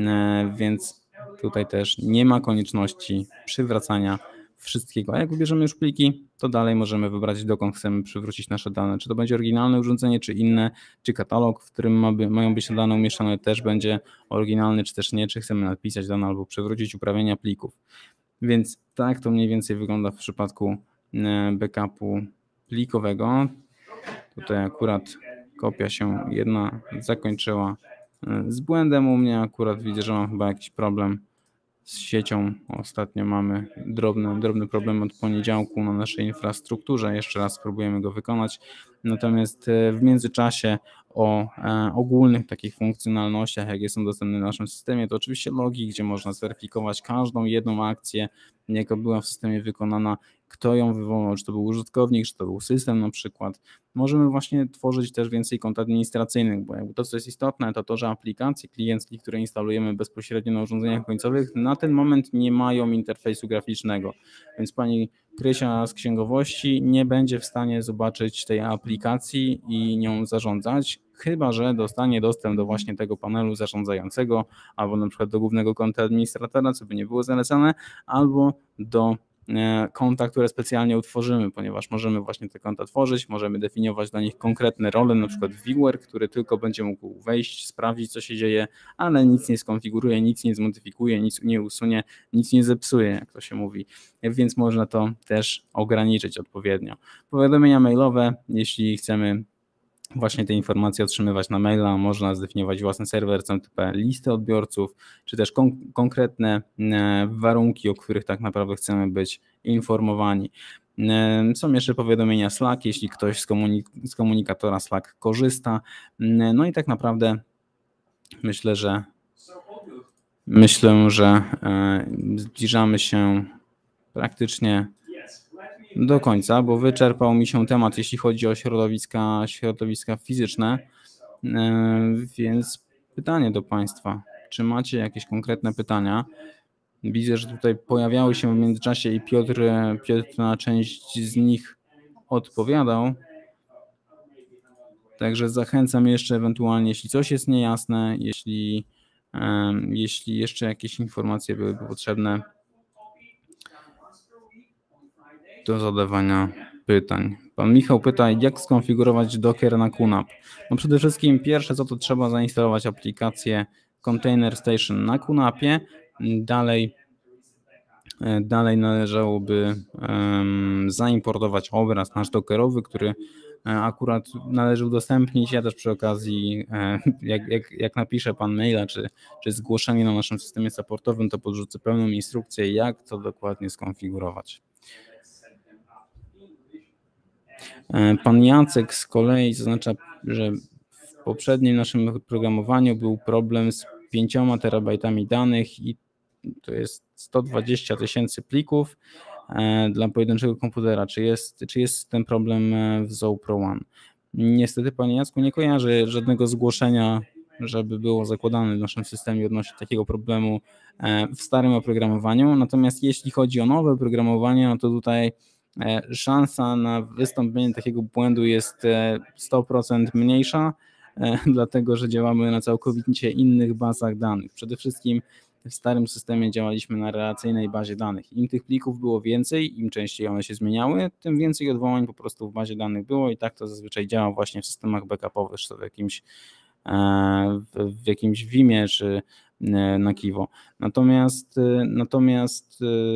więc tutaj też nie ma konieczności przywracania wszystkiego. A jak wybierzemy już pliki, to dalej możemy wybrać, dokąd chcemy przywrócić nasze dane. Czy to będzie oryginalne urządzenie, czy inne, czy katalog, w którym mają być te dane umieszczone, też będzie oryginalny, czy też nie, czy chcemy napisać dane albo przywrócić uprawnienia plików. Więc tak to mniej więcej wygląda w przypadku backupu plikowego. Tutaj akurat kopia się jedna zakończyła z błędem u mnie. Akurat widzę, że mam chyba jakiś problem z siecią. Ostatnio mamy drobny problem od poniedziałku na naszej infrastrukturze. Jeszcze raz spróbujemy go wykonać. Natomiast w międzyczasie o ogólnych takich funkcjonalnościach, jakie są dostępne w naszym systemie, to oczywiście logi, gdzie można zweryfikować każdą jedną akcję, jaka była w systemie wykonana, kto ją wywołał, czy to był użytkownik, czy to był system na przykład. Możemy właśnie tworzyć też więcej kont administracyjnych, bo jakby to, co jest istotne, to to, że aplikacje klienckie, które instalujemy bezpośrednio na urządzeniach końcowych, na ten moment nie mają interfejsu graficznego, więc pani Krysia z księgowości nie będzie w stanie zobaczyć tej aplikacji i nią zarządzać, chyba że dostanie dostęp do właśnie tego panelu zarządzającego, albo na przykład do głównego konta administratora, co by nie było zalecane, albo do konta, które specjalnie utworzymy, ponieważ możemy właśnie te konta tworzyć, możemy definiować dla nich konkretne role, na przykład viewer, który tylko będzie mógł wejść, sprawdzić, co się dzieje, ale nic nie skonfiguruje, nic nie zmodyfikuje, nic nie usunie, nic nie zepsuje, jak to się mówi, więc można to też ograniczyć odpowiednio. Powiadomienia mailowe, jeśli chcemy właśnie te informacje otrzymywać na maila, można zdefiniować własny serwer, CMTP, listę odbiorców, czy też konkretne warunki, o których tak naprawdę chcemy być informowani. Są jeszcze powiadomienia Slack, jeśli ktoś z komunikatora Slack korzysta. No i tak naprawdę myślę, że zbliżamy się praktycznie do końca, bo wyczerpał mi się temat, jeśli chodzi o środowiska fizyczne, więc pytanie do Państwa, czy macie jakieś konkretne pytania? Widzę, że tutaj pojawiały się w międzyczasie i Piotr na część z nich odpowiadał, także zachęcam jeszcze ewentualnie, jeśli coś jest niejasne, jeśli jeszcze jakieś informacje byłyby potrzebne, do zadawania pytań. Pan Michał pyta, jak skonfigurować Docker na QNAP. No przede wszystkim pierwsze co to trzeba zainstalować aplikację Container Station na QNAPie. Dalej należałoby zaimportować obraz nasz dockerowy, który akurat należy udostępnić. Ja też przy okazji, jak napisze Pan maila, czy zgłoszenie na naszym systemie supportowym, to podrzucę pełną instrukcję, jak to dokładnie skonfigurować. Pan Jacek z kolei zaznacza, że w poprzednim naszym programowaniu był problem z 5 terabajtami danych i to jest 120 000 plików dla pojedynczego komputera. Czy jest ten problem w Zoho Pro One? Niestety, panie Jacku, nie kojarzę żadnego zgłoszenia, żeby było zakładane w naszym systemie odnośnie takiego problemu w starym oprogramowaniu. Natomiast jeśli chodzi o nowe oprogramowanie, no to tutaj szansa na wystąpienie takiego błędu jest 100% mniejsza, dlatego że działamy na całkowicie innych bazach danych. Przede wszystkim w starym systemie działaliśmy na relacyjnej bazie danych. Im tych plików było więcej, im częściej one się zmieniały, tym więcej odwołań po prostu w bazie danych było i tak to zazwyczaj działa właśnie w systemach backupowych, czy to w jakimś Vimie, czy na Kivo. Natomiast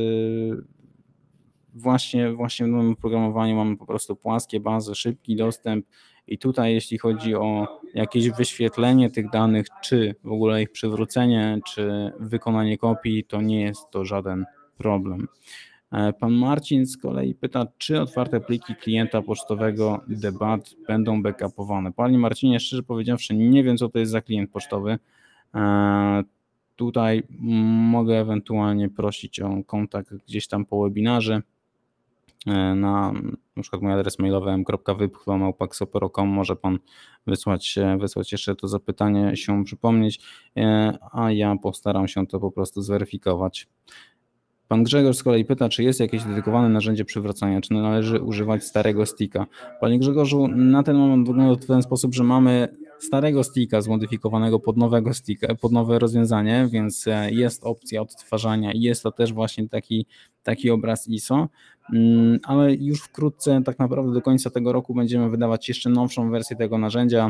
właśnie w nowym oprogramowaniu mamy po prostu płaskie bazy, szybki dostęp i tutaj jeśli chodzi o jakieś wyświetlenie tych danych, czy w ogóle ich przywrócenie, czy wykonanie kopii, to nie jest to żaden problem. Pan Marcin z kolei pyta, czy otwarte pliki klienta pocztowego debat będą backupowane. Panie Marcinie, szczerze powiedziawszy, nie wiem, co to jest za klient pocztowy. Tutaj mogę ewentualnie prosić o kontakt gdzieś tam po webinarze. Na przykład mój adres mailowy m.wypchlo@xopero.com może pan wysłać jeszcze to zapytanie, się przypomnieć, a ja postaram się to po prostu zweryfikować. Pan Grzegorz z kolei pyta, czy jest jakieś dedykowane narzędzie przywracania, czy należy używać starego sticka. Panie Grzegorzu, na ten moment wygląda to w ten sposób, że mamy starego sticka zmodyfikowanego pod nowego sticka, pod nowe rozwiązanie, więc jest opcja odtwarzania i jest to też właśnie taki obraz ISO, ale już wkrótce, tak naprawdę do końca tego roku będziemy wydawać jeszcze nowszą wersję tego narzędzia,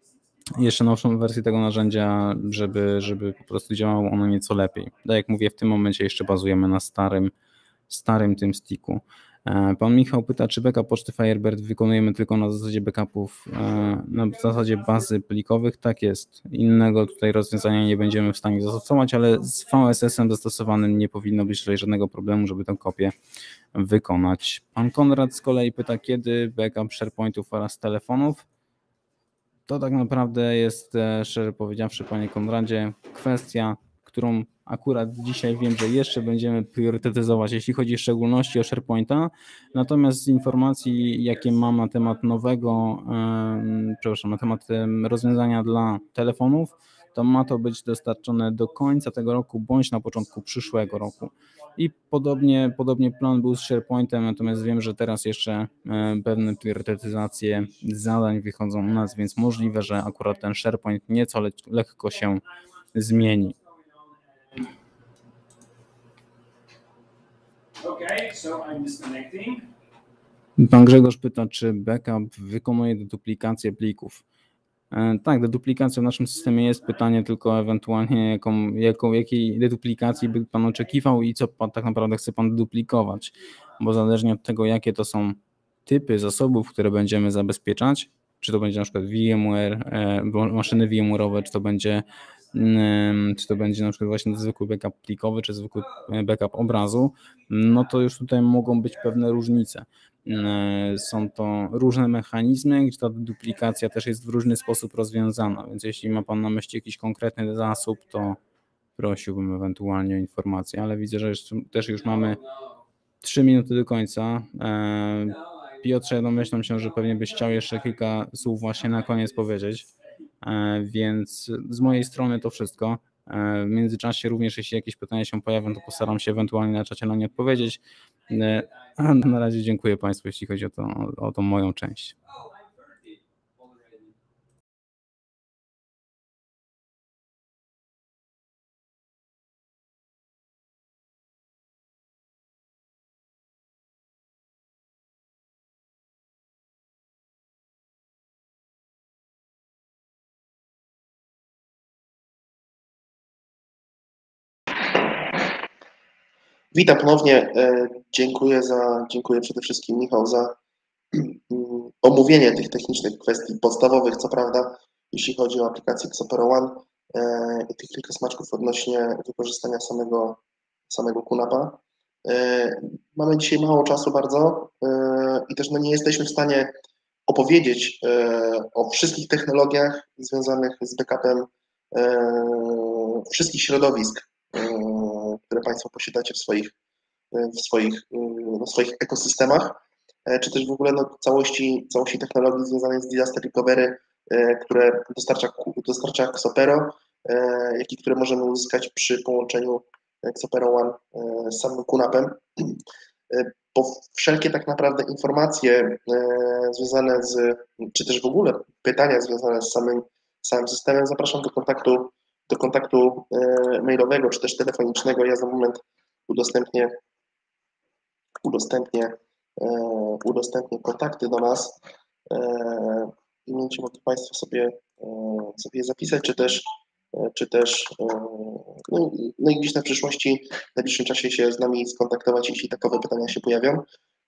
żeby po prostu działało ono nieco lepiej. Tak jak mówię, w tym momencie jeszcze bazujemy na starym tym sticku. Pan Michał pyta, czy backup poczty Firebird wykonujemy tylko na zasadzie backupów, na zasadzie bazy plikowych. Tak jest. Innego tutaj rozwiązania nie będziemy w stanie zastosować, ale z VSS-em zastosowanym nie powinno być tutaj żadnego problemu, żeby tę kopię wykonać. Pan Konrad z kolei pyta, kiedy backup SharePointów oraz telefonów. To tak naprawdę jest, szczerze powiedziawszy, panie Konradzie, kwestia, którą akurat dzisiaj wiem, że jeszcze będziemy priorytetyzować, jeśli chodzi w szczególności o SharePointa. Natomiast z informacji, jakie mam na temat na temat rozwiązania dla telefonów, to ma to być dostarczone do końca tego roku bądź na początku przyszłego roku. I podobnie plan był z SharePointem, natomiast wiem, że teraz jeszcze pewne priorytetyzacje zadań wychodzą u nas, więc możliwe, że akurat ten SharePoint nieco lekko się zmieni. Okay, so I'm disconnecting. Pan Grzegorz pyta, czy backup wykonuje deduplikację plików. Tak, deduplikacja w naszym systemie jest, pytanie tylko ewentualnie jakiej deduplikacji by pan oczekiwał i co tak naprawdę chce pan deduplikować, bo zależnie od tego, jakie to są typy zasobów, które będziemy zabezpieczać, czy to będzie na przykład VMware, maszyny VMware'owe, czy to będzie na przykład właśnie zwykły backup plikowy, czy zwykły backup obrazu, no to już tutaj mogą być pewne różnice. Są to różne mechanizmy, gdzie ta duplikacja też jest w różny sposób rozwiązana, więc jeśli ma pan na myśli jakiś konkretny zasób, to prosiłbym ewentualnie o informację, ale widzę, że też już mamy 3 minuty do końca. Piotrze, domyślam się, że pewnie byś chciał jeszcze kilka słów właśnie na koniec powiedzieć, więc z mojej strony to wszystko. W międzyczasie również, jeśli jakieś pytania się pojawią, to postaram się ewentualnie na czacie na nie odpowiedzieć. A na razie dziękuję Państwu, jeśli chodzi o tą moją część. Witam ponownie. Dziękuję przede wszystkim, Michał, za omówienie tych technicznych kwestii podstawowych, co prawda, jeśli chodzi o aplikację Xopero One i tych kilka smaczków odnośnie wykorzystania samego QNAP-a. Mamy dzisiaj mało czasu bardzo i też nie jesteśmy w stanie opowiedzieć o wszystkich technologiach związanych z backupem wszystkich środowisk, które Państwo posiadacie w swoich ekosystemach, czy też w ogóle całości technologii związanej z disaster recovery, które dostarcza Xopero, jak i które możemy uzyskać przy połączeniu Xopero One z samym QNAP-em. Bo wszelkie tak naprawdę informacje związane czy też w ogóle pytania związane z samym systemem zapraszam do kontaktu do kontaktu mailowego czy też telefonicznego. Ja za moment udostępnię kontakty do nas i będziecie mogli Państwo sobie je zapisać, czy też no i gdzieś na przyszłości, w najbliższym czasie się z nami skontaktować, jeśli takowe pytania się pojawią.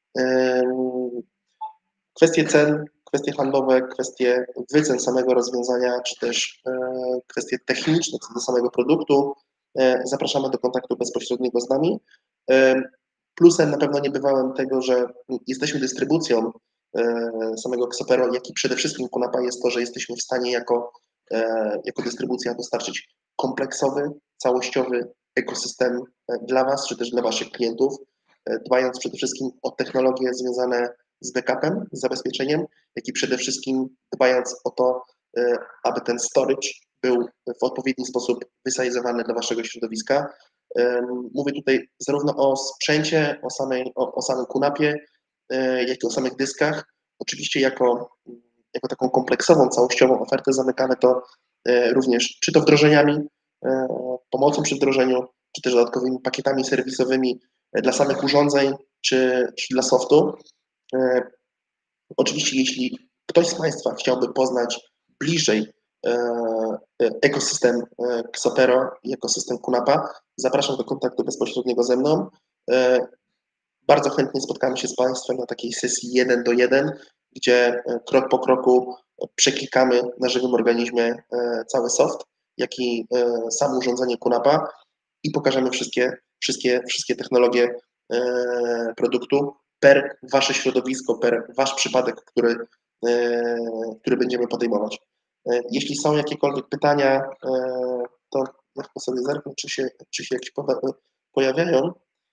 Kwestie cen, kwestie handlowe, kwestie wycen samego rozwiązania, czy też kwestie techniczne co do samego produktu, zapraszamy do kontaktu bezpośredniego z nami. Plusem na pewno niebywałym tego, że jesteśmy dystrybucją samego Xopero, jak i przede wszystkim Kunapa jest to, że jesteśmy w stanie jako dystrybucja dostarczyć kompleksowy, całościowy ekosystem dla Was, czy też dla Waszych klientów, dbając przede wszystkim o technologie związane z backupem, z zabezpieczeniem, jak i przede wszystkim dbając o to, aby ten storage był w odpowiedni sposób wysizowany dla Waszego środowiska. Mówię tutaj zarówno o sprzęcie, o samym Kunapie, jak i o samych dyskach. Oczywiście jako taką kompleksową, całościową ofertę zamykamy to również czy to wdrożeniami, pomocą przy wdrożeniu, czy też dodatkowymi pakietami serwisowymi dla samych urządzeń, czy dla softu. Oczywiście, jeśli ktoś z Państwa chciałby poznać bliżej ekosystem Xopero i ekosystem Kunapa, zapraszam do kontaktu bezpośredniego ze mną. Bardzo chętnie spotkamy się z Państwem na takiej sesji 1 do 1, gdzie krok po kroku przeklikamy na żywym organizmie cały soft, jak i samo urządzenie Kunapa i pokażemy wszystkie technologie produktu per Wasze środowisko, per Wasz przypadek, który będziemy podejmować. Jeśli są jakiekolwiek pytania, to ja sobie zerknę, czy się jakieś pojawiają.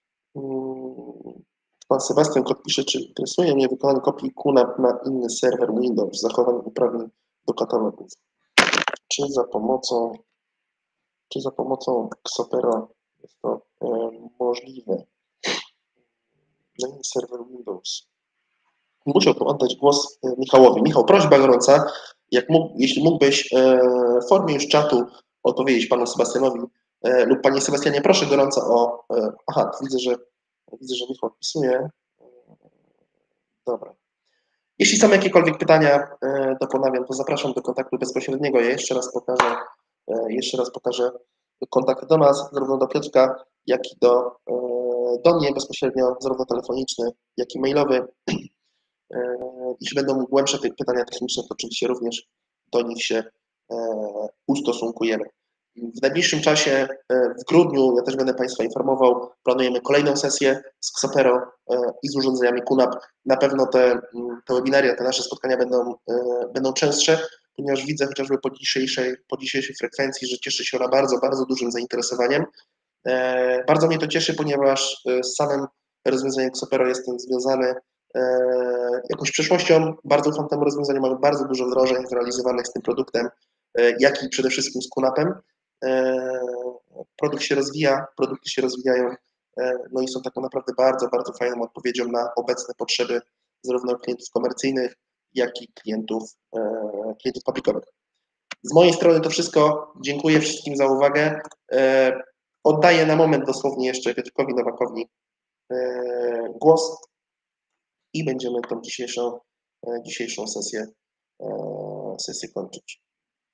Pan Sebastian Kot pisze, czy interesuje mnie wykonanie kopii QNAP na inny serwer Windows z zachowaniem uprawnień do katalogów. Czy za pomocą Xopero jest to możliwe? Na inny serwer Windows. Musiałbym oddać głos Michałowi. Michał, prośba gorąca, jeśli mógłbyś w formie już czatu odpowiedzieć panu Sebastianowi lub panie Sebastianie, proszę gorąco o... Aha, widzę, że Michał odpisuje. Dobra. Jeśli są jakiekolwiek pytania, to ponawiam, to zapraszam do kontaktu bezpośredniego. Ja jeszcze raz pokażę kontakt do nas, zarówno do Piotrka, jak i do mnie bezpośrednio, zarówno telefoniczny, jak i mailowy. Jeśli będą głębsze pytania techniczne, to oczywiście również do nich się ustosunkujemy. W najbliższym czasie, w grudniu, ja też będę Państwa informował, planujemy kolejną sesję z Xopero i z urządzeniami QNAP. Na pewno te webinaria, te nasze spotkania będą częstsze, ponieważ widzę chociażby po dzisiejszej frekwencji, że cieszy się ona bardzo, bardzo dużym zainteresowaniem. Bardzo mnie to cieszy, ponieważ z samym rozwiązaniem Xopero jestem związany jakąś przeszłością. Bardzo ufam temu rozwiązaniu, mamy bardzo dużo wdrożeń zrealizowanych z tym produktem, jak i przede wszystkim z QNAP-em. Produkt się rozwija, produkty się rozwijają, no i są taką naprawdę bardzo, bardzo fajną odpowiedzią na obecne potrzeby zarówno klientów komercyjnych, jak i klientów publikowych. Z mojej strony to wszystko. Dziękuję wszystkim za uwagę. Oddaję na moment dosłownie jeszcze Piotrkowi Nowakowi głos i będziemy tą dzisiejszą sesję kończyć.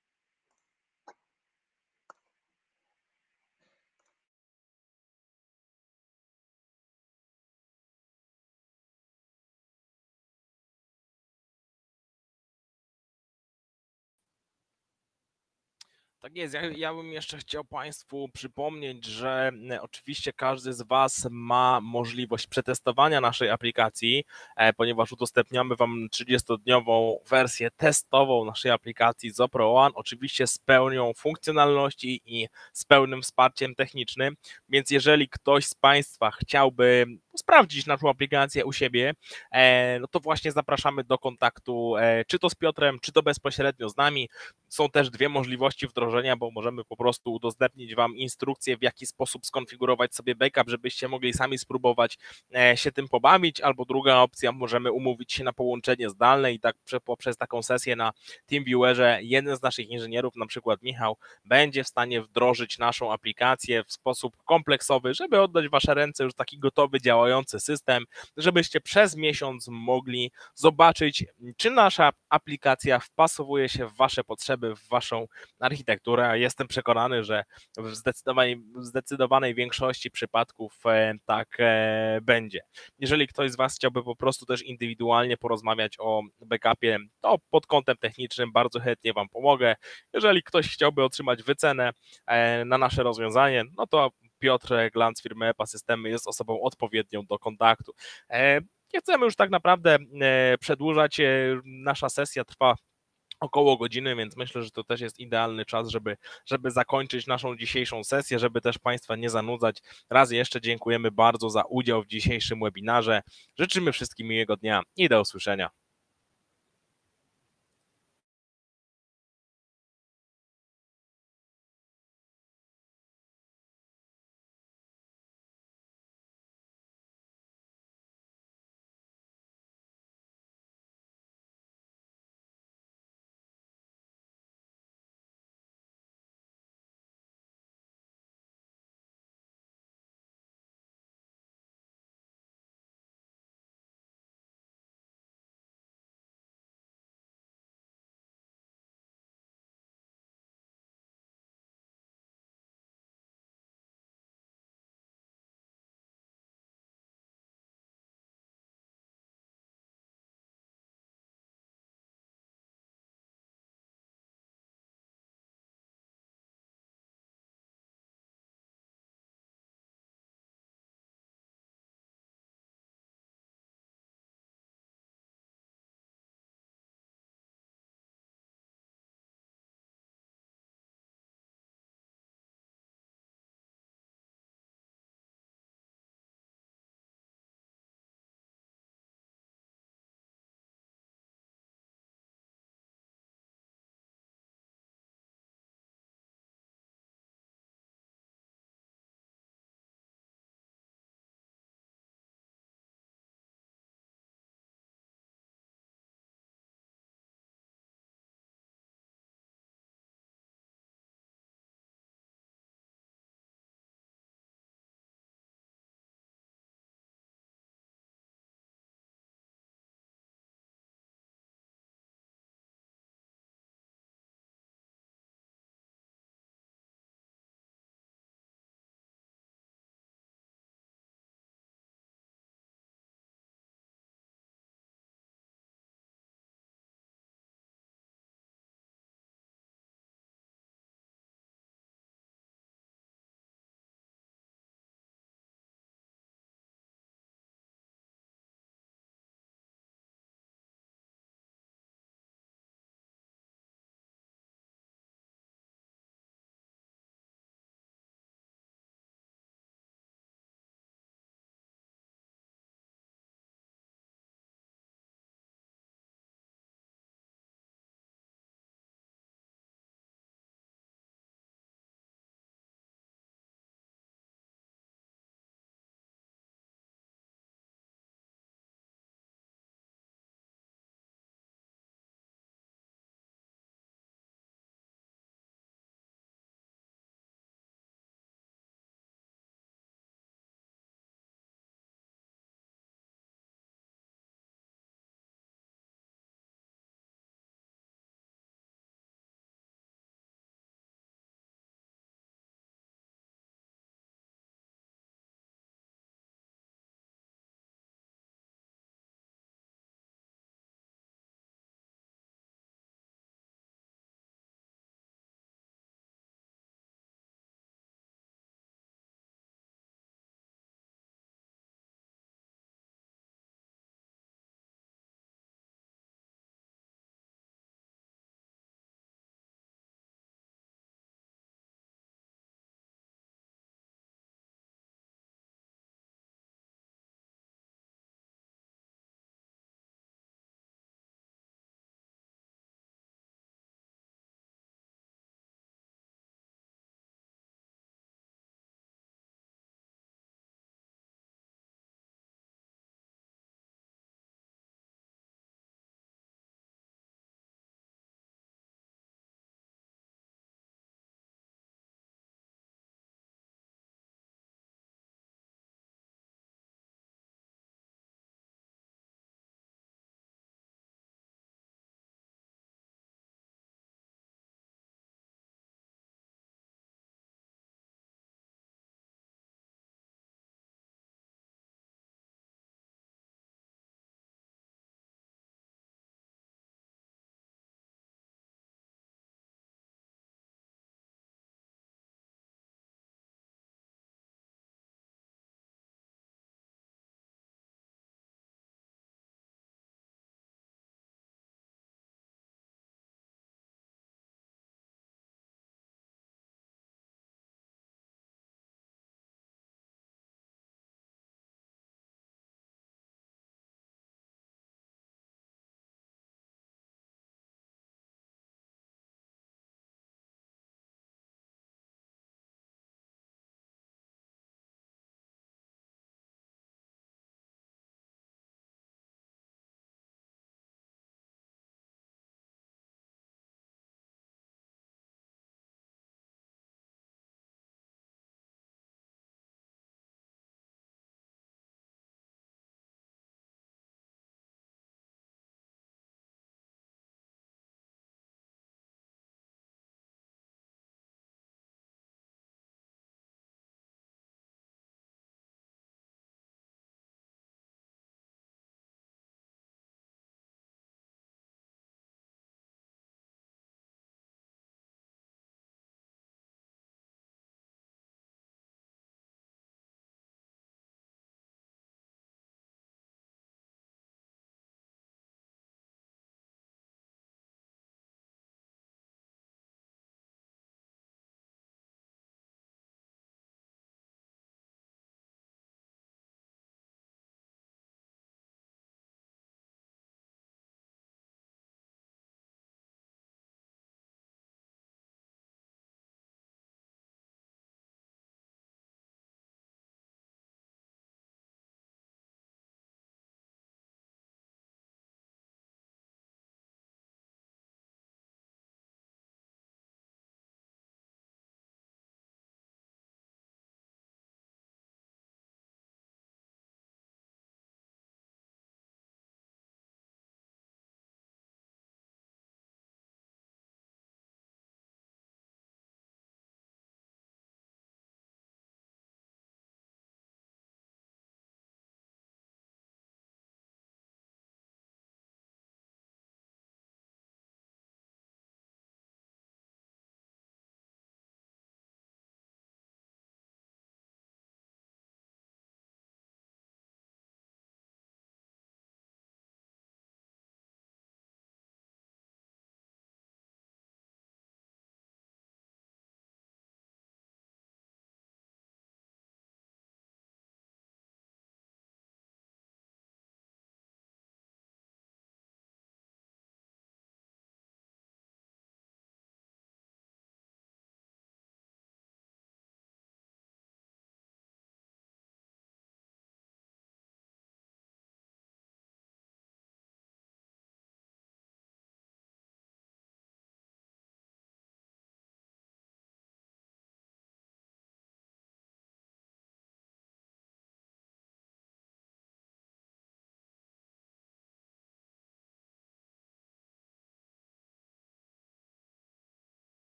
Tak jest, ja bym jeszcze chciał Państwu przypomnieć, że oczywiście każdy z Was ma możliwość przetestowania naszej aplikacji, ponieważ udostępniamy Wam 30-dniową wersję testową naszej aplikacji Zopro One, oczywiście z pełnią funkcjonalności i z pełnym wsparciem technicznym, więc jeżeli ktoś z Państwa chciałby sprawdzić naszą aplikację u siebie, no to właśnie zapraszamy do kontaktu, czy to z Piotrem, czy to bezpośrednio z nami. Są też dwie możliwości wdrożenia, bo możemy po prostu udostępnić Wam instrukcję, w jaki sposób skonfigurować sobie backup, żebyście mogli sami spróbować się tym pobawić, albo druga opcja, możemy umówić się na połączenie zdalne i tak poprzez taką sesję na TeamViewerze jeden z naszych inżynierów, na przykład Michał, będzie w stanie wdrożyć naszą aplikację w sposób kompleksowy, żeby oddać w Wasze ręce już taki gotowy, działający system, żebyście przez miesiąc mogli zobaczyć, czy nasza aplikacja wpasowuje się w Wasze potrzeby, w Waszą architekturę. Jestem przekonany, że w zdecydowanej większości przypadków tak będzie. Jeżeli ktoś z Was chciałby po prostu też indywidualnie porozmawiać o backupie, to pod kątem technicznym bardzo chętnie Wam pomogę. Jeżeli ktoś chciałby otrzymać wycenę na nasze rozwiązanie, no to Piotr Glanc z firmy EPA Systemy jest osobą odpowiednią do kontaktu. Nie chcemy już tak naprawdę przedłużać. Nasza sesja trwa około godziny, więc myślę, że to też jest idealny czas, żeby zakończyć naszą dzisiejszą sesję, żeby też Państwa nie zanudzać. Raz jeszcze dziękujemy bardzo za udział w dzisiejszym webinarze. Życzymy wszystkim miłego dnia i do usłyszenia.